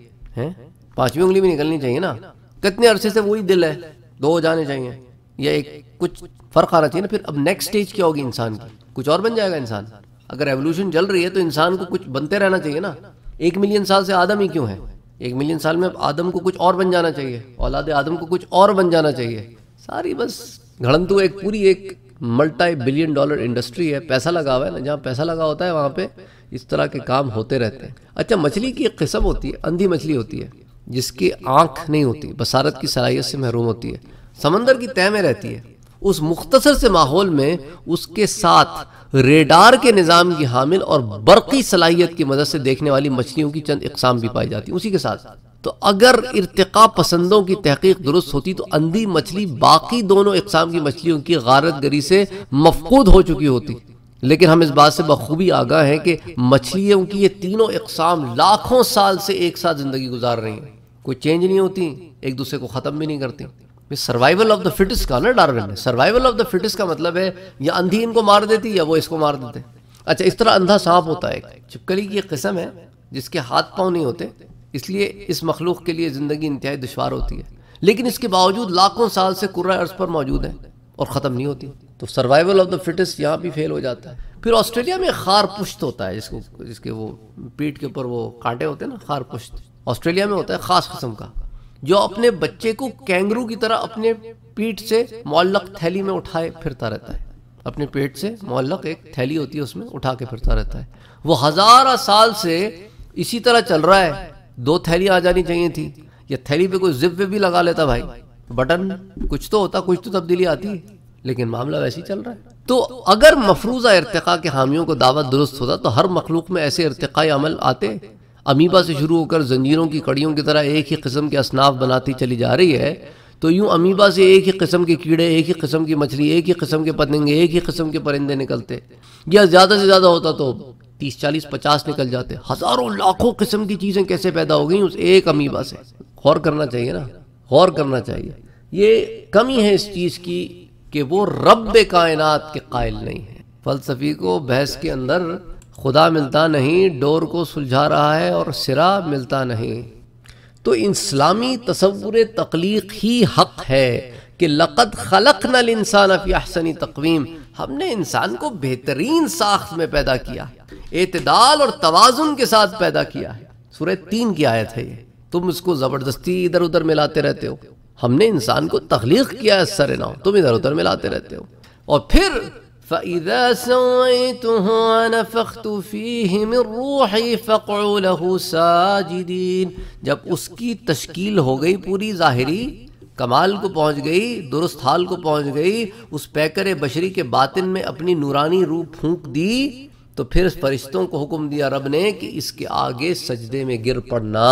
5ویں انگلی بھی نکلنی چاہیے نا۔ کتنے عرصے سے وہی دل ہے، 2 جانے چاہیے، یا ایک کچھ فرق آنا چاہیے نا۔ پھر اب نیکسٹ سٹیج کیا ہوگی انسان کی؟ کچھ اور بن جائے گا انسان۔ اگر ایوولوشن چل رہی ہے تو انسان کو کچھ بنتے رہنا چاہیے نا۔ 1 ملین سال سے آدم ہی کیوں ہے؟ 1 ملین سال میں اب آدم کو کچھ اور بن جانا چاہیے، اولاد آدم کو کچھ اور بن جانا چاہیے۔ ساری بس گھڑنتو ایک پوری ایک ملٹی بلین ڈالر انڈسٹری ہے، پیسہ لگا ہوا ہے نا، جہاں پیسہ لگا ہوتا ہے وہاں پہ اس طرح کے کام ہوتے رہتے ہیں۔ اچھا مچھلی کی ایک قسم ہوتی ہے، اندھی مچھلی ہوتی ہے، جس کی آنکھ نہیں ہوتی، بصارت کی صلاحیت سے محروم ہوتی ہے، سمندر کی تہہ میں رہتی ہے۔ اس مختصر سے ماحول میں اس کے ساتھ ریڈار کے نظام کی حامل اور برقی صلاحیت کی مدد سے دیکھنے والی مچھلیوں کی چند اقسام بھی پائی جاتی ہیں اسی کے ساتھ۔ تو اگر ارتقاء پسندوں کی تحقیق درست ہوتی تو اندھی مچھلی باقی دونوں اقسام کی مچھلیوں کی غارت گری سے مفقود ہو چکی ہوتی، لیکن ہم اس بات سے بخوبی آگاہ ہیں کہ مچھلیوں کی یہ تینوں اقسام لاکھوں سال سے ایک ساتھ زندگی گزار رہی ہیں، کوئی چینج نہیں ہوتی، ایک دوسرے کو ختم بھی نہیں کرتی۔ سروائیول آف دا فٹس کا نا ڈارون نے، سروائیول آف دا فٹس کا مطلب ہے یا اندھی ان کو مار دیتی یا وہ اس کو مار دیتے۔ اچھا اس طرح اندھا سانپ ہوتا ہے، چھپکلی کی ایک قسم ہے جس کے ہاتھ پاؤں نہیں ہوتے، اس لیے اس مخلوق کے لیے زندگی انتہائی دشوار ہوتی ہے، لیکن اس کے باوجود لاکھوں سال سے کرۂ ارض پر موجود ہے اور ختم نہیں ہوتی۔ تو سروائیول آف دا فٹس یہاں بھی فیل ہو جاتا ہے۔ پھر آسٹریلیا میں خار پشت ہوتا ہے جس کے وہ پیٹھ کے اوپر وہ کانٹے ہوتے ہیں نا، خار پشت آسٹریلیا میں ہوتا ہے خاص قسم کا، جو اپنے بچے کو کینگرو کی طرح اپنے پیٹھ سے معلق تھیلی میں اٹھائے پھرتا رہتا ہے، اپنے پیٹ سے معلق ایک تھیلی ہوتی ہے اس میں اٹھا کے پھرتا رہتا ہے۔ وہ ہزارہ سال سے اسی طرح چل رہا ہے۔ 2 تھیلیاں آ جانی چاہیے تھی، یا تھیلی پہ کوئی زپ بھی لگا لیتا بھائی، بٹن کچھ تو ہوتا، کچھ تو تبدیلی آتی ہے، لیکن معاملہ ویسے ہی چل رہا ہے۔ تو اگر مفروضہ ارتقاء کے حامیوں کو دعوت درست ہوتا تو ہر مخلوق میں ایسے ارتقائی عمل آتے۔ امیبا سے شروع ہو کر زنجیروں کی کڑیوں کی طرح ایک ہی قسم کے اصناف بناتی چلی جا رہی ہے، تو یوں امیبا سے ایک ہی قسم کے کیڑے، ایک ہی قسم کی مچھلی، ایک ہی قسم کے پتنگے، ایک ہی قسم کے پرندے نکلتے، یا زیادہ سے زیادہ ہوتا تو 30 40 50 نکل جاتے۔ ہزاروں لاکھوں قسم کی چیزیں کیسے پیدا ہو گئیں اس ایک امیبا سے؟ غور کرنا چاہیے نا، غور کرنا چاہیے۔ یہ کمی ہے اس چیز کی کہ وہ رب کائنات کے قائل نہیں ہے۔ فلسفی کو بحث کے اندر خدا ملتا نہیں، ڈور کو سلجھا رہا ہے اور سرا ملتا نہیں۔ تو اسلامی تصور تخلیق ہی حق ہے کہ لقد خلقنا الانسان فی احسن تقویم، ہم نے انسان کو بہترین ساخت میں پیدا کیا، اعتدال اور توازن کے ساتھ پیدا کیا ہے۔ سورہ 3 کی آیت ہے یہ، تم اس کو زبردستی ادھر ادھر ملاتے رہتے ہو۔ ہم نے انسان کو تخلیق کیا ہے سر نو، تم ادھر ادھر ملاتے رہتے ہو۔ اور پھر فَإِذَا سَوَيْتُهُ وَنَفَخْتُ فِيهِ مِن رُّوحِي فَقْعُوا لَهُ سَاجِدِينَ، جب اس کی تشکیل ہو گئی پوری ظاہری، کمال کو پہنچ گئی، درست حال کو پہنچ گئی، اس پیکر بشری کے باطن میں اپنی نورانی روح پھونک دی، تو پھر فرشتوں کو حکم دیا رب نے کہ اس کے آگے سجدے میں گر پڑنا۔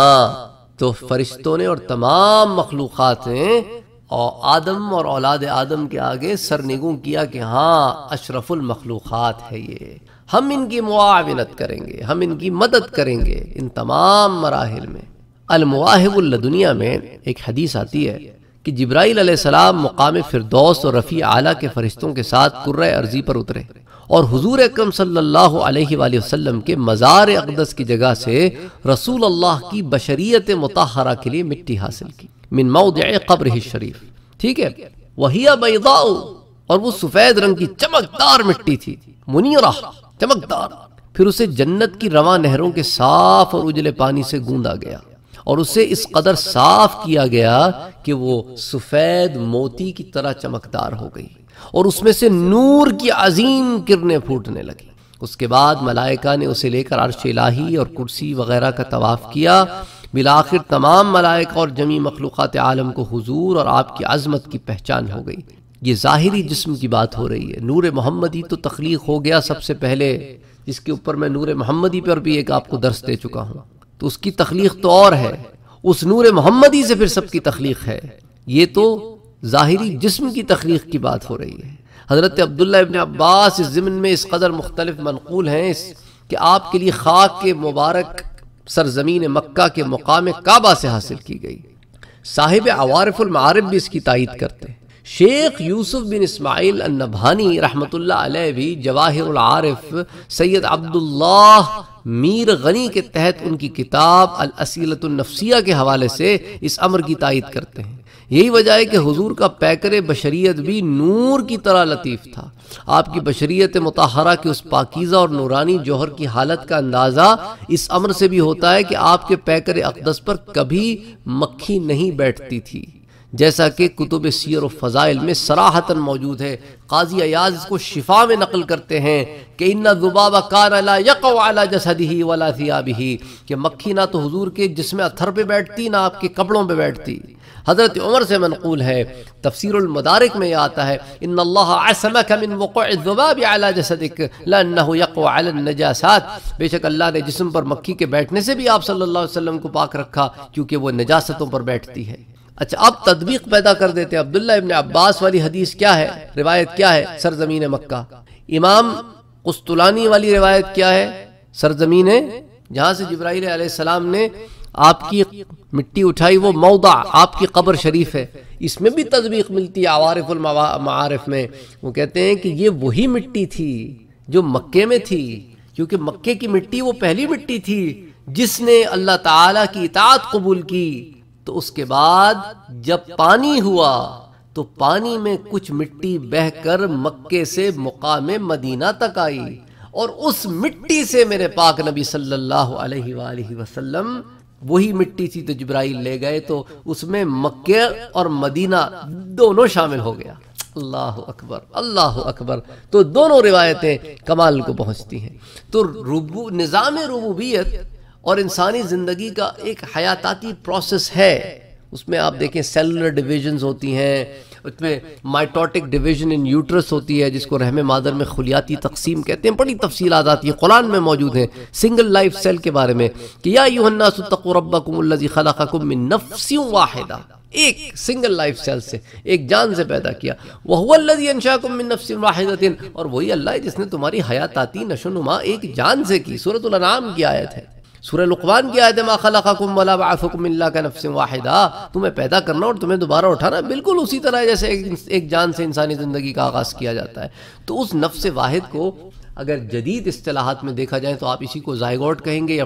تو فرشتوں نے اور تمام مخلوقات نے اور آدم اور اولاد آدم کے آگے سرنگوں کیا کہ ہاں اشرف المخلوقات ہے یہ، ہم ان کی معاونت کریں گے، ہم ان کی مدد کریں گے ان تمام مراحل میں۔ المواہب اللدنیہ میں ایک حدیث آتی ہے کہ جبرائیل علیہ السلام مقام فردوس اور رفیع اعلیٰ کے فرشتوں کے ساتھ کرۂ ارضی پر اترے اور حضور اکرم صلی اللہ علیہ وآلہ وسلم کے مزار اقدس کی جگہ سے رسول اللہ کی بشریت مطہرہ کے لیے مٹی حاصل کی، من موضع قبرہ الشریف، ٹھیک ہے، وہی بیضاء، اور وہ سفید رنگ کی چمکدار مٹی تھی، منیرہ، چمکدار، پھر اسے جنت کی رواں نہروں کے صاف اور اجلے پانی سے گوندا گیا اور اسے اس قدر صاف کیا گیا کہ وہ سفید موتی کی طرح چمکدار ہو گئی اور اس میں سے نور کی عظیم کرنیں پھوٹنے لگی۔ اس کے بعد ملائکہ نے اسے لے کر عرش الہی اور کرسی وغیرہ کا طواف کیا۔ بالآخر تمام ملائکہ اور جمیع مخلوقات عالم کو حضور اور آپ کی عظمت کی پہچان ہو گئی۔ یہ ظاہری جسم کی بات ہو رہی ہے، نور محمدی تو تخلیق ہو گیا سب سے پہلے، جس کے اوپر میں نور محمدی پر بھی ایک آپ کو درس دے چکا ہوں، تو اس کی تخلیق تو اور ہے، اس نور محمدی سے پھر سب کی تخلیق ہے۔ یہ تو ظاہری جسم کی تخلیق کی بات ہو رہی ہے۔ حضرت عبداللہ ابن عباس اس ضمن میں اس قدر مختلف منقول ہیں کہ آپ کے لیے خاک کے مبارک سرزمین مکہ کے مقام کعبہ سے حاصل کی گئی۔ صاحب عوارف المعارف بھی اس کی تائید کرتے ہیں۔ شیخ یوسف بن اسماعیل النبہانی رحمت اللہ علیہ بھی جواہر العارف سید عبداللہ میر غنی کے تحت ان کی کتاب الاسئلۃ النفسیہ کے حوالے سے اس امر کی تائید کرتے ہیں۔ یہی وجہ ہے کہ حضور کا پیکر بشریت بھی نور کی طرح لطیف تھا۔ آپ کی بشریت مطہرہ کے اس پاکیزہ اور نورانی جوہر کی حالت کا اندازہ اس امر سے بھی ہوتا ہے کہ آپ کے پیکر اقدس پر کبھی مکھی نہیں بیٹھتی تھی، جیسا کہ کتب سیر و فضائل میں صراحتاً موجود ہے۔ قاضی عیاض اس کو شفا میں نقل کرتے ہیں کہ ان الذباب کان لا یقع علی جسدہ ولا ثیابہ، کہ مکھی نہ تو حضور کے جسم اطہر پہ بیٹھتی نہ آپ کے کپڑوں پہ بیٹھتی۔ حضرت عمر سے منقول ہے، تفسیر المدارک میں یہ آتا ہے ان اللہ عصمک من وقوع الذباب علی جسدک لانہ یقع علی النجاسات، بے شک اللہ نے جسم پر مکھی کے بیٹھنے سے بھی آپ صلی اللہ علیہ وسلم کو پاک رکھا کیونکہ وہ نجاستوں پر بیٹھتی ہے۔ اچھا، اب تطبیق پیدا کر دیتے ہیں۔ عبداللہ ابن عباس والی حدیث کیا ہے، روایت کیا ہے؟ سرزمین مکہ۔ امام قسطلانی والی روایت کیا ہے؟ سرزمین جہاں سے جبرائیل علیہ السلام نے آپ کی مٹی اٹھائی، وہ موضع آپ کی قبر شریف ہے۔ اس میں بھی تطبیق ملتی ہے عوارف المعارف میں۔ وہ کہتے ہیں کہ یہ وہی مٹی تھی جو مکے میں تھی، کیونکہ مکے کی مٹی وہ پہلی مٹی تھی جس نے اللہ تعالیٰ کی اطاعت قبول کی۔ تو اس کے بعد جب پانی ہوا تو پانی میں کچھ مٹی بہہ کر مکے سے مقام مدینہ تک آئی، اور اس مٹی سے میرے پاک نبی صلی اللہ علیہ وآلہ وسلم، وہی مٹی تھی تو جبرائیل لے گئے، تو اس میں مکہ اور مدینہ دونوں شامل ہو گیا۔ اللہ اکبر، اللہ اکبر۔ تو دونوں روایتیں کمال کو پہنچتی ہیں۔ تو نظام ربوبیت اور انسانی زندگی کا ایک حیاتاتی پروسیس ہے۔ اس میں آپ دیکھیں سیلولر ڈویژنز ہوتی ہیں، اس میں مائٹوٹک ڈویژن ان یوٹرس ہوتی ہے جس کو رحم مادر میں خلیاتی تقسیم کہتے ہیں۔ بڑی تفصیلات آتی ہیں، قرآن میں موجود ہیں سنگل لائف سیل کے بارے میں کہ یا ایھا الناس اتقوا ربکم الذی خلقکم من نفس واحدہ، ایک سنگل لائف سیل سے، ایک جان سے پیدا کیا۔ وَهُوَ الَّذِي أَنشَأَكُم مِّن نَّفْسٍ وَاحِدَةٍ، اور وہی اللہ ہے جس نے تمہاری حیاتاتی نشو و نما ایک جان سے کی۔ سورۃ الانعام کی آیت ہے، سورہ لقمان کی آیت ہے ما خلقکم ولا بعثکم الا کنفس واحدہ، تمہیں پیدا کرنا اور تمہیں دوبارہ اٹھانا بالکل اسی طرح جیسے ایک جان سے انسانی زندگی کا آغاز کیا جاتا ہے۔ تو اس نفس واحد کو اگر جدید اصطلاحات میں دیکھا جائے تو آپ اسی کو زائگوٹ کہیں گے یا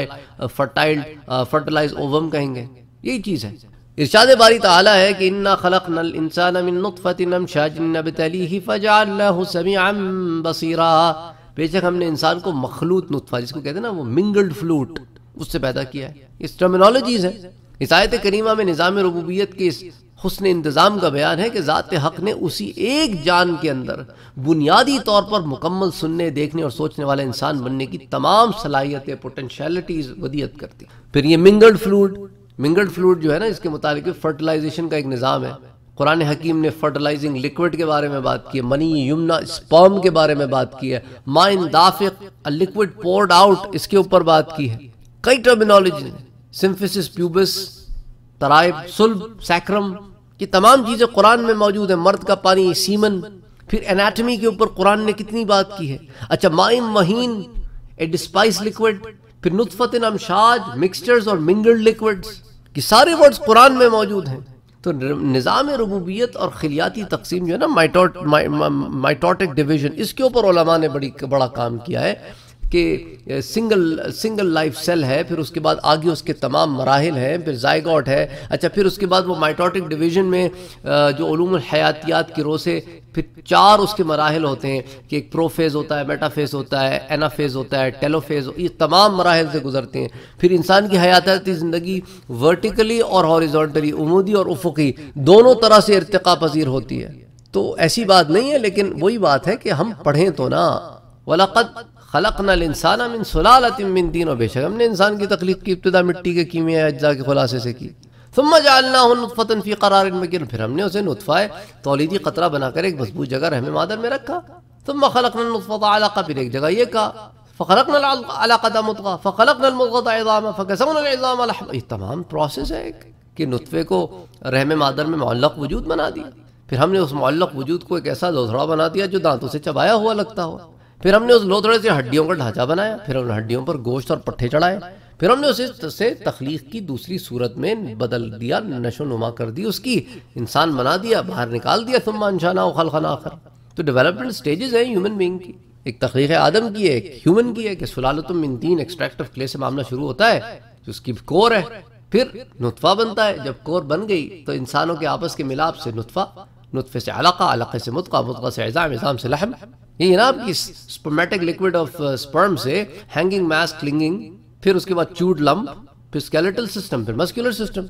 فرٹلائز اووم کہیں گے، یہی چیز ہے۔ ارشاد باری تعالیٰ ہے کہ انا خلقنا الانسان من نطفۃ امشاج نبتلیہ فجعلناہ سمیعا بصیرا، بے شک ہم نے انسان کو مخلوط نطفہ، جس کو کہتے ہیں نا وہ منگلڈ فلوٹ، اس سے پیدا کیا ہے۔ اس ٹرمینالوجیز ہیں۔ اس آیت کریمہ میں نظام ربوبیت کے اس حسن انتظام کا بیان ہے کہ ذات حق نے اسی ایک جان کے اندر بنیادی طور پر مکمل سننے، دیکھنے اور سوچنے والا انسان بننے کی تمام صلاحیتیں، پوٹینشیلٹیز ودیعت کرتی۔ پھر یہ منگلڈ فلوٹ منگلڈ فلوئڈ جو ہے نا، اس کے متعلق فرٹیلائزیشن کا ایک نظام ہے. قرآن حکیم نے فرٹیلائزنگ لکوڈ کے بارے میں بات کی ہے، منی یمنا سپرم کے بارے میں بات کی ہے، مائن دافق لکوڈ پورڈ آؤٹ، اس کے اوپر بات کی ہے. کئی ٹرمینالوجی، سمفسس پیوبس، ترائب، صلب، سیکرم، یہ تمام چیزیں قرآن میں موجود ہیں. مرد کا پانی، سیمن. پھر انیٹمی کے اوپر قرآن نے کتنی بات کی ہے. اچھا، مائم مہین، ڈسپائس لکوڈ، پھر نطفت امشاج، مکسچرز اور منگلڈ لکوڈز، یہ سارے ورڈز قرآن میں موجود ہیں. تو نظام ربوبیت اور خلیاتی تقسیم جو ہے نا، مائٹوٹک ڈویژن، اس کے اوپر علماء نے بڑا کام کیا ہے کہ سنگل لائف سیل ہے، پھر اس کے بعد آگے اس کے تمام مراحل ہیں، پھر زائگوٹ ہے. اچھا، پھر اس کے بعد وہ مائٹوٹک ڈویژن میں جو علوم الحیاتیات کی رو سے پھر 4 اس کے مراحل ہوتے ہیں کہ ایک پرو فیز ہوتا ہے، میٹا فیز ہوتا ہے، اینا فیز ہوتا ہے، ٹیلو فیز، یہ تمام مراحل سے گزرتے ہیں. پھر انسان کی حیاتیاتی زندگی ورٹیکلی اور ہاریزونٹلی، عمودی اور افقی، دونوں طرح سے ارتقا پذیر ہوتی ہے. تو ایسی بات نہیں ہے، لیکن وہی بات ہے کہ ہم پڑھیں تو نا. وَلَقَدْ خلقنا الانسان من سلالۃ من طین، و بے شک ہم نے انسان کی تخلیق کی ابتدا مٹی کے کیمیائی اجزاء کے خلاصے سے کی. ثم جعلناه نطفۃ فی قرار مکین، پھر ہم نے اسے نطفہ تولیدی قطرہ بنا کر ایک مضبوط جگہ رحم مادر میں رکھا. ثم خلقنا النطفۃ علقہ، پھر ایک جگہ یہ کہا فخلقنا العلقۃ مضغۃ فخلقنا المضغۃ عظاما فکسونا العظام لحما. یہ تمام پروسیس ہے کہ نطفے کو رحم مادر میں معلق وجود بنا دیا. پھر ہم نے اس معلق وجود کو ایک ایسا لوتھڑا بنا دیا جو دانتوں سے چبایا ہوا لگتا ہو. پھر ہم نے اس لوتھڑے سے ہڈیوں کا ڈھانچہ بنایا، پھر ان ہڈیوں پر گوشت اور پٹھے چڑھائے. پھر ہم نے اسے تخلیق کی دوسری صورت میں بدل دیا، نشو نما کر دی، اس کی انسان بنا دیا، باہر نکال دیا. ثم انشأناه خلقا آخر. تو ڈیولپمنٹ سٹیجز ہیں ہیومن بینگ کی. ایک تخلیق آدم کی ہے، ایک ہیومن کی ہے کہ سلالۃ من طین، ایکسٹریکٹ آف کلے سے معاملہ شروع ہوتا ہے جو اس کی کور ہے. پھر نطفہ بنتا ہے. جب کور بن گئی تو انسانوں کے آپس کے ملاپ سے نطفے سے علقہ، علقے سے مضغہ، مضغہ سے عظام، عظام سے لحم. یہ نا آپ کی سپرمیٹک لکوڈ آف سپرم سے ہینگنگ ماس کلنگنگ، پھر اس کے بعد چوڈ لمپ، پھر اسکیلیٹل سسٹم، پھر مسکولر سسٹم،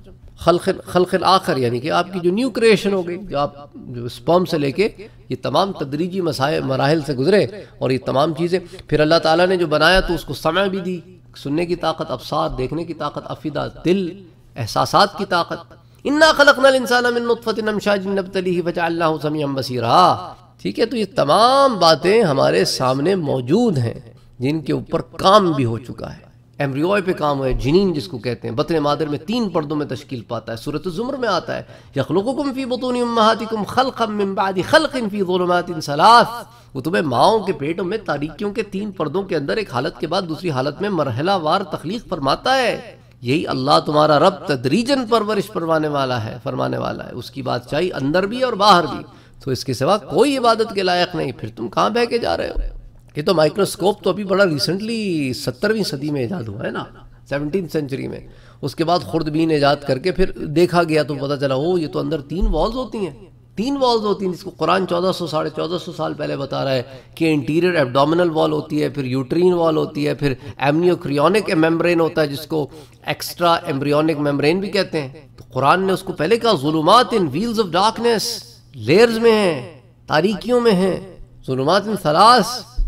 خلق آخر، یعنی کہ آپ کی جو نیو کریشن ہو گئی، جو آپ جو سپرم سے لے کے یہ تمام تدریجی مراحل سے گزرے اور یہ تمام چیزیں. پھر اللہ تعالیٰ نے جو بنایا تو اس کو سمع بھی دی، سننے کی طاقت، ابصار، دیکھنے کی طاقت، افئدہ، دل، احساسات کی طاقت. انا خلقنا الانسان من نطفۃ امشاج نبتلیہ فجعلناہ سمیعا بصیرا. ٹھیک ہے، تو یہ تمام باتیں ہمارے سامنے موجود ہیں جن کے اوپر کام بھی ہو چکا ہے. ایمبریو پہ کام ہوا ہے، جنین جس کو کہتے ہیں، بطن مادر میں 3 پردوں میں تشکیل پاتا ہے. سورۃ الزمر میں آتا ہے یخلقکم فی بطون امہاتکم خلقا من بعد خلق فی ظلمات ثلاث. وہ تمہیں ماؤں کے پیٹوں میں تاریکیوں کے 3 پردوں کے اندر ایک حالت کے بعد دوسری حالت میں مرحلہ وار تخلیق فرماتا ہے. یہی اللہ تمہارا رب تدریجاً پرورش فرمانے والا ہے. اس کی بادشاہی اندر بھی اور باہر بھی. تو اس کے سوا کوئی عبادت کے لائق نہیں. پھر تم کہاں بہ کے جا رہے ہو؟ یہ تو مائکروسکوپ تو ابھی بڑا ریسنٹلی 17ویں صدی میں ایجاد ہوا ہے نا، 17 سینچری میں. اس کے بعد خوردبین ایجاد کر کے پھر دیکھا گیا تو پتہ چلا یہ تو اندر 3 والز ہوتی ہیں. 3 والز ہوتی ہیں جس کو قرآن 1400 سال پہلے بتا رہا ہے کہ انٹیریئر ایبڈومینل وال ہوتی ہے، پھر یوٹرین وال ہوتی ہے، پھر ایمنیوکریونک میمبرین ہوتا ہے جس کو ایکسٹرا ایمبریونک میمبرین بھی کہتے ہیں. تو قرآن نے اس کو پہلے کہا ظلمات in veils of darkness, layers میں ہیں، تاریکیوں میں ہیں. ظلمات ان ثلاث،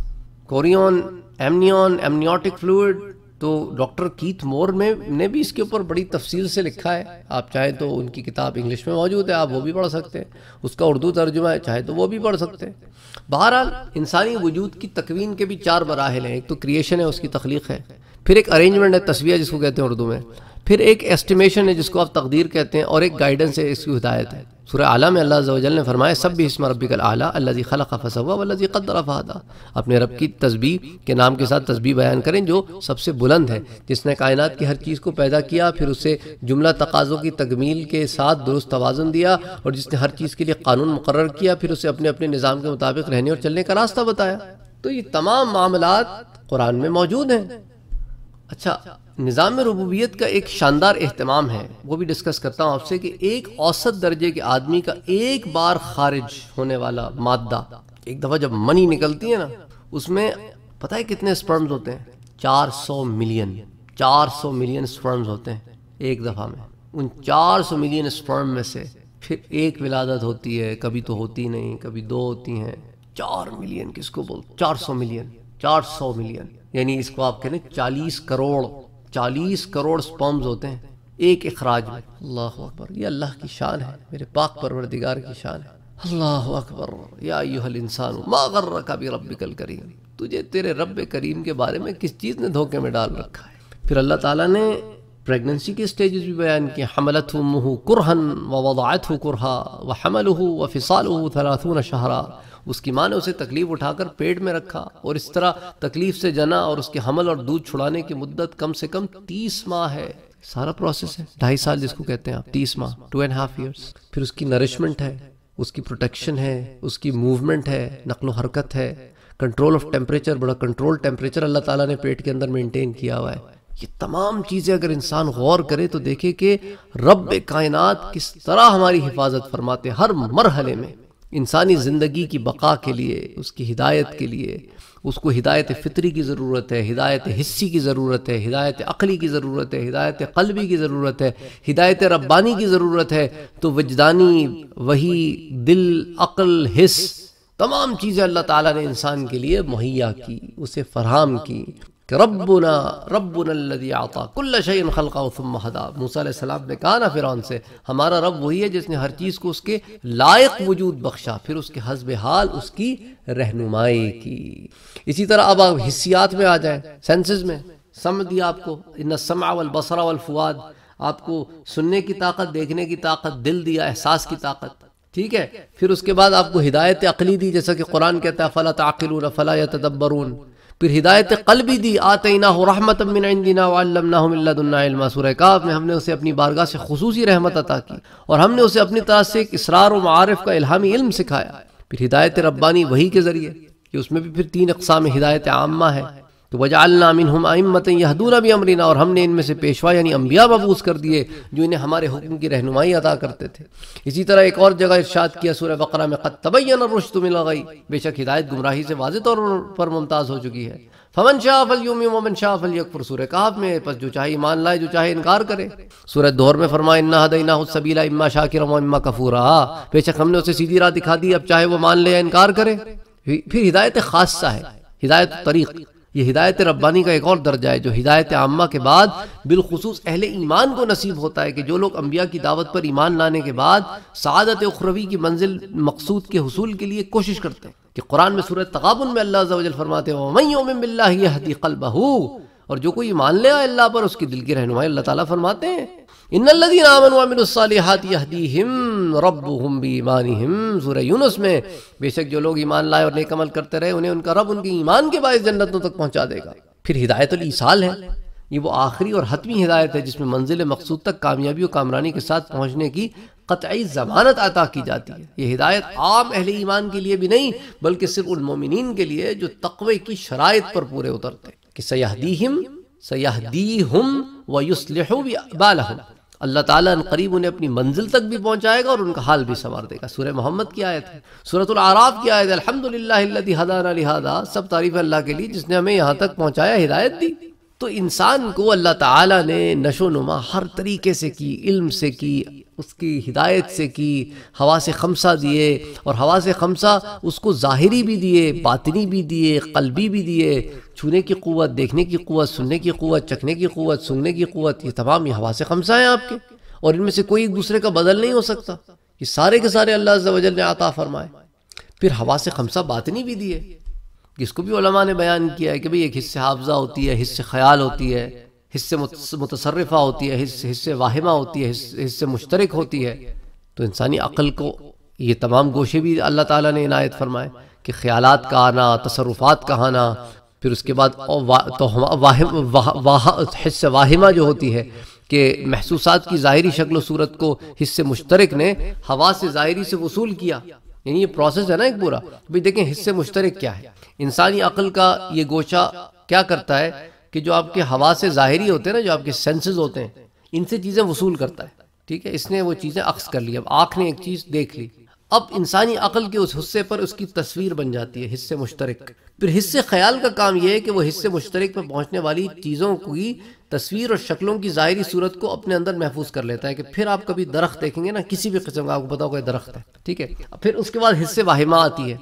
کوریون، ایمنیون، ایمنیوٹک فلوئڈ. تو ڈاکٹر کیتھ مور نے بھی اس کے اوپر بڑی تفصیل سے لکھا ہے. آپ چاہیں تو ان کی کتاب انگلش میں موجود ہے، آپ وہ بھی پڑھ سکتے ہیں. اس کا اردو ترجمہ ہے، چاہے تو وہ بھی پڑھ سکتے ہیں. بہرحال انسانی وجود کی تکوین کے بھی 4 مراحل ہیں. ایک تو کریشن ہے، اس کی تخلیق ہے. پھر ایک ارینجمنٹ ہے، تسویہ جس کو کہتے ہیں اردو میں. پھر ایک ایسٹیمیشن ہے جس کو آپ تقدیر کہتے ہیں، اور ایک گائیڈنس ہے، اس کی ہدایت ہے. سورہ اعلیٰ میں اللہ عز و جل نے فرمایا سبح اسم ربک الاعلیٰ الذی خلق فسوی والذی قدر فہدی. اپنے رب کی تسبیح کے نام کے ساتھ تسبیح بیان کریں جو سب سے بلند ہے، جس نے کائنات کی ہر چیز کو پیدا کیا، پھر اسے جملہ تقاضوں کی تکمیل کے ساتھ درست توازن دیا، اور جس نے ہر چیز کے لیے قانون مقرر کیا، پھر اسے اپنے اپنے نظام کے مطابق رہنے اور چلنے کا راستہ بتایا. تو یہ تمام معاملات قرآن میں موجود ہیں. اچھا، نظام ربوبیت کا ایک شاندار اہتمام ہے، وہ بھی ڈسکس کرتا ہوں آپ سے، کہ ایک اوسط درجے کے آدمی کا ایک بار خارج ہونے والا مادہ، ایک دفعہ جب منی نکلتی ہے نا، اس میں پتہ ہے کتنے سپرمز ہوتے ہیں؟ 400 ملین سپرمز ہوتے ہیں ایک دفعہ میں. ان 400 ملین سپرم میں سے پھر ایک ولادت ہوتی ہے، کبھی تو ہوتی نہیں، کبھی 2 ہوتی ہیں. 4 ملین کس کو بول؟ 400 ملین، یعنی اس کو آپ کہتے ہیں 40 کروڑ سپرمز ہوتے ہیں. ایک اخراج میں. اللہ اکبر، یہ اللہ کی شان ہے، میرے پاک پروردگار کی شان ہے. اللہ اکبر. یا ایھا الانسان ما غرک بربک الکریم، تجھے تیرے رب کریم کے بارے میں کس چیز نے دھوکے میں ڈال رکھا ہے. پھر اللہ تعالیٰ نے پریگننسی کے سٹیجز بھی بیان کیے. حملتہ امہ کرہا ووضعتہ کرہا وحملہ وفصالہ 30 شہرا. اس کی ماں نے اسے تکلیف اٹھا کر پیٹ میں رکھا اور اس طرح تکلیف سے جنا، اور اس کے حمل اور دودھ چھڑانے کی مدت کم سے کم 30 ماہ ہے. سارا پروسیس ہے، 2.5 سال جس کو کہتے ہیں آپ، 30 ماہ 2.5 ایئرس. پھر اس کی نرشمنٹ ہے، اس کی پروٹیکشن ہے، اس کی موومنٹ ہے، نقل و حرکت ہے، کنٹرول آف ٹیمپریچر، بڑا کنٹرول ٹیمپریچر اللہ تعالیٰ نے پیٹ کے اندر مینٹین کیا ہوا ہے. یہ تمام چیزیں اگر انسان غور کرے تو دیکھے کہ رب کائنات کس طرح ہماری حفاظت فرماتے ہر مرحلے میں. انسانی زندگی کی بقا کے لیے، اس کی ہدایت کے لیے اس کو ہدایت فطری کی ضرورت ہے، ہدایت حسی کی ضرورت ہے، ہدایت عقلی کی ضرورت ہے، ہدایت قلبی کی ضرورت ہے، ہدایت ربانی کی ضرورت ہے. تو وجدانی، وہی، دل، عقل، حس، تمام چیزیں اللہ تعالیٰ نے انسان کے لیے مہیا کی، اسے فراہم کی. کہ ربنا الذی اعطى کل شیء خلقہ ثم ہدی. موسیٰ علیہ السلام نے کہا نا فرعون سے، ہمارا رب وہی ہے جس نے ہر چیز کو اس کے لائق وجود بخشا، پھر اس کے حسب حال اس کی رہنمائی کی. اسی طرح اب آپ حسیات میں آ جائیں، سینسز میں. سمع دیا آپ کو، ان السمع والبصر والفؤاد، آپ کو سننے کی طاقت، دیکھنے کی طاقت، دل دیا، احساس کی طاقت. ٹھیک ہے. پھر اس کے بعد آپ کو ہدایت عقلی دی، جیسا کہ قرآن کہتا ہے فلا تعقلون فلا یتدبرون. پھر ہدایت قلبی دی، آتیناہ رحمۃ من عندنا وعلمناہ من لدنا علما. سورہ کہف میں ہم نے اسے اپنی بارگاہ سے خصوصی رحمت عطا کی اور ہم نے اسے اپنی طرف سے ایک اسرار و معارف کا الہامی علم سکھایا. پھر ہدایت ربانی وحی کے ذریعے، کہ اس میں بھی پھر 3 اقسام ہدایت عامہ ہے. تو وجعلنا منہم ائمۃ یہدون بامرنا، اور ہم نے ان میں سے پیشوا یعنی انبیاء مبعوث کر دیے جو انہیں ہمارے حکم کی رہنمائی عطا کرتے تھے. اسی طرح ایک اور جگہ ارشاد کیا سورہ بقرہ میں قد تبین الرشد من الغی، بے شک ہدایت گمراہی سے واضح طور پر ممتاز ہو چکی ہے. فمن شاء فلیؤمن ومن شاء فلیکفر. سورہ کہف میں پس جو چاہے ایمان لائے، جو چاہے انکار کرے. سورہ دور میں فرمایا انا ہدیناہ السبیل اما شاکرا واما کفورا، بے شک ہم نے اسے سیدھی راہ دکھا دی، اب چاہے وہ مان لے یا انکار کرے. پھر ہدایت خاصہ ہے، ہدایت طریق. یہ ہدایت ربانی کا ایک اور درجہ ہے جو ہدایت عامہ کے بعد بالخصوص اہل ایمان کو نصیب ہوتا ہے، کہ جو لوگ انبیاء کی دعوت پر ایمان لانے کے بعد سعادت اخروی کی منزل مقصود کے حصول کے لیے کوشش کرتے ہیں. کہ قرآن میں سورہ تغابن میں اللہ عز و جل فرماتے ہیں وَمَن يُؤْمِن بِاللَّهِ يَهْدِ قَلْبَهُ، اور جو کوئی ایمان لے آئے اللہ پر اس کی دل کی رہنمائی اللہ تعالیٰ فرماتے ہیں. ان الذین آمنوا وعملوا الصالحات یہدیہم ربہم بایمانہم. سورہ یونس میں بے شک جو لوگ ایمان لائے اور نیک عمل کرتے رہے انہیں ان کا رب ان کے ایمان کے باعث جنتوں تک پہنچا دے گا. پھر ہدایت الایصال ہے، یہ وہ آخری اور حتمی ہدایت ہے جس میں منزل مقصود تک کامیابی و کامرانی کے ساتھ پہنچنے کی قطعی ضمانت عطا کی جاتی ہے. یہ ہدایت عام اہل ایمان کے لیے بھی نہیں بلکہ صرف المومنین کے لیے جو تقوی کی شرائط پر پورے اترتے ہیں. کہ سیہدیہم ویصلح بالہم، اللہ تعالیٰ ان قریب انہیں اپنی منزل تک بھی پہنچائے گا اور ان کا حال بھی سنوار دے گا. سورہ محمد کی آیت ہے. سورۃ الاعراف کی آیت ہے الحمدللہ الذی ہدانا لہذا، سب تعریف اللہ کے لیے جس نے ہمیں یہاں تک پہنچایا، ہدایت دی. تو انسان کو اللہ تعالیٰ نے نشو و نما ہر طریقے سے کی، علم سے کی، اس کی ہدایت سے کی، حواس خمسہ دیے، اور حواس خمسہ اس کو ظاہری بھی دیے، باطنی بھی دیے، قلبی بھی دیے. چھونے کی قوت، دیکھنے کی قوت، سننے کی قوت، چکھنے کی قوت، سننے کی قوت، یہ تمام یہ حواس خمسہ ہیں آپ کے، اور ان میں سے کوئی ایک دوسرے کا بدل نہیں ہو سکتا. یہ سارے کے سارے اللہ عز و جل نے عطا فرمائے. پھر حواس خمسہ باطنی بھی دیے، جس کو بھی علماء نے بیان کیا ہے کہ بھئی ایک حصہ حافظہ ہوتی ہے، حصہ خیال ہوتی ہے، حصہ متصرفہ ہوتی ہے، حصہ واہمہ ہوتی ہے، حصہ مشترک ہوتی ہے. تو انسانی عقل کو یہ تمام گوشے بھی اللہ تعالیٰ نے عنایت فرمائے کہ خیالات کا آنا، تصرفات کا آنا. پھر اس کے بعد حصہ واہمہ جو ہوتی ہے کہ محسوسات کی ظاہری شکل و صورت کو حصہ مشترک نے حواس ظاہری سے وصول کیا. یعنی یہ پروسیس ہے نا ایک پورا. بھئی دیکھیں حصہ مشترک کیا ہے. انسانی عقل کا یہ گوشہ کیا کرتا ہے کہ جو آپ کے حواس ظاہری ہوتے ہیں نا، جو آپ کے سینسز ہوتے ہیں، ان سے چیزیں وصول کرتا ہے. ٹھیک ہے، اس نے وہ چیزیں اخذ کر لی. اب آنکھ نے ایک چیز دیکھ لی، اب انسانی عقل کے اس حصے پر اس کی تصویر بن جاتی ہے، حصہ مشترک. پھر حصہ خیال کا کام یہ ہے کہ وہ حصہ مشترک میں پہنچنے والی چیزوں کی تصویر اور شکلوں کی ظاہری صورت کو اپنے اندر محفوظ کر لیتا ہے. کہ پھر آپ کبھی درخت دیکھیں گے نا، کسی بھی قسم کا، آپ کو پتا ہوگا درخت ہے، ٹھیک ہے. پھر اس کے بعد حصہ واہمہ آتی ہے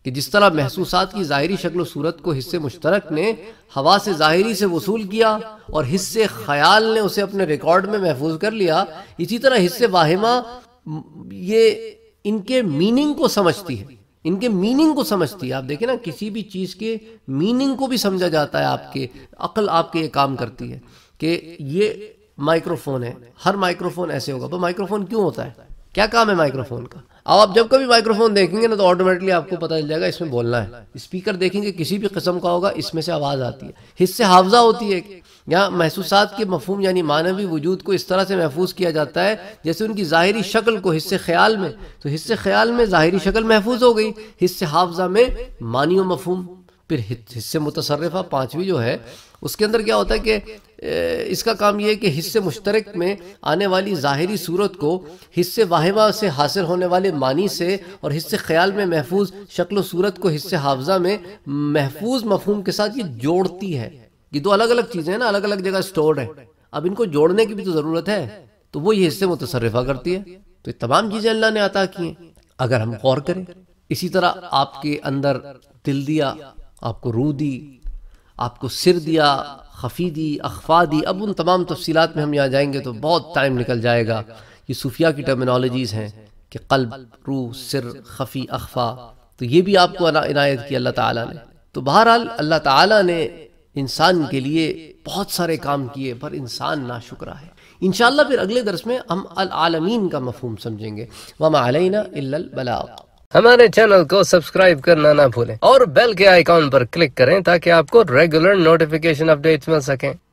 کہ جس طرح محسوسات کی ظاہری شکل و صورت کو حصے مشترک نے حواس ظاہری سے وصول کیا اور حصے خیال نے اسے اپنے ریکارڈ میں محفوظ کر لیا، اسی طرح حصے واہمہ یہ ان کے میننگ کو سمجھتی ہے، ان کے میننگ کو سمجھتی ہے۔ آپ دیکھیں نا، کسی بھی چیز کے میننگ کو بھی سمجھا جاتا ہے، آپ کے عقل آپ کے یہ کام کرتی ہے کہ یہ مائکرو فون ہے، ہر مائکرو فون ایسے ہوگا۔ تو مائکرو فون کیوں ہوتا ہے؟ کیا کام ہے مائکرو فون کا؟ اب آپ جب کبھی مائکرو فون دیکھیں گے نا تو آٹومیٹکلی آپ کو پتہ چل جائے گا اس میں بولنا ہے۔ اسپیکر دیکھیں گے کسی بھی قسم کا ہوگا، اس میں سے آواز آتی ہے۔ حصے حافظہ ہوتی ہے، یہاں محسوسات کے مفہوم یعنی معنوی وجود کو اس طرح سے محفوظ کیا جاتا ہے جیسے ان کی ظاہری شکل کو حصے خیال میں، تو حصے خیال میں ظاہری شکل محفوظ ہو گئی، حصے حافظہ میں معنی و مفہوم۔ پھر حصے متصرفہ پانچویں جو ہے اس کے اندر کیا ہوتا ہے کہ اس کا کام یہ ہے کہ حصے مشترک میں آنے والی ظاہری صورت کو حصے واہمہ سے حاصل ہونے والے معنی سے اور حصے خیال میں محفوظ شکل و صورت کو حصے حافظہ میں محفوظ مفہوم کے ساتھ یہ جوڑتی ہے۔ یہ دو الگ الگ چیزیں ہیں نا، الگ الگ جگہ سٹورڈ ہیں، اب ان کو جوڑنے کی بھی تو ضرورت ہے، تو وہ یہ حصے متصرفہ کرتی ہے۔ تو یہ تمام چیزیں اللہ نے عطا کی ہیں اگر ہم غور کریں۔ اسی طرح آپ کے اندر دل دیا، آپ کو روح دی، آپ کو سر دیا، خفی دی، اخفا دی۔ اب ان تمام تفصیلات میں ہم یہاں جائیں گے تو بہت ٹائم نکل جائے گا۔ یہ صوفیہ کی ٹرمینالوجیز ہیں کہ قلب، روح، سر، خفی، اخفا، تو یہ بھی آپ کو عنایت کی اللہ تعالیٰ نے۔ تو بہرحال اللہ تعالیٰ نے انسان کے لیے بہت سارے کام کیے، پر انسان ناشکرا ہے۔ انشاءاللہ پھر اگلے درس میں ہم العالمین کا مفہوم سمجھیں گے۔ وما علینا الا البلاغ۔ ہمارے چینل کو سبسکرائب کرنا نہ بھولیں اور بیل کے آئیکن پر کلک کریں تاکہ آپ کو ریگولر نوٹیفیکیشن اپڈیٹس مل سکیں۔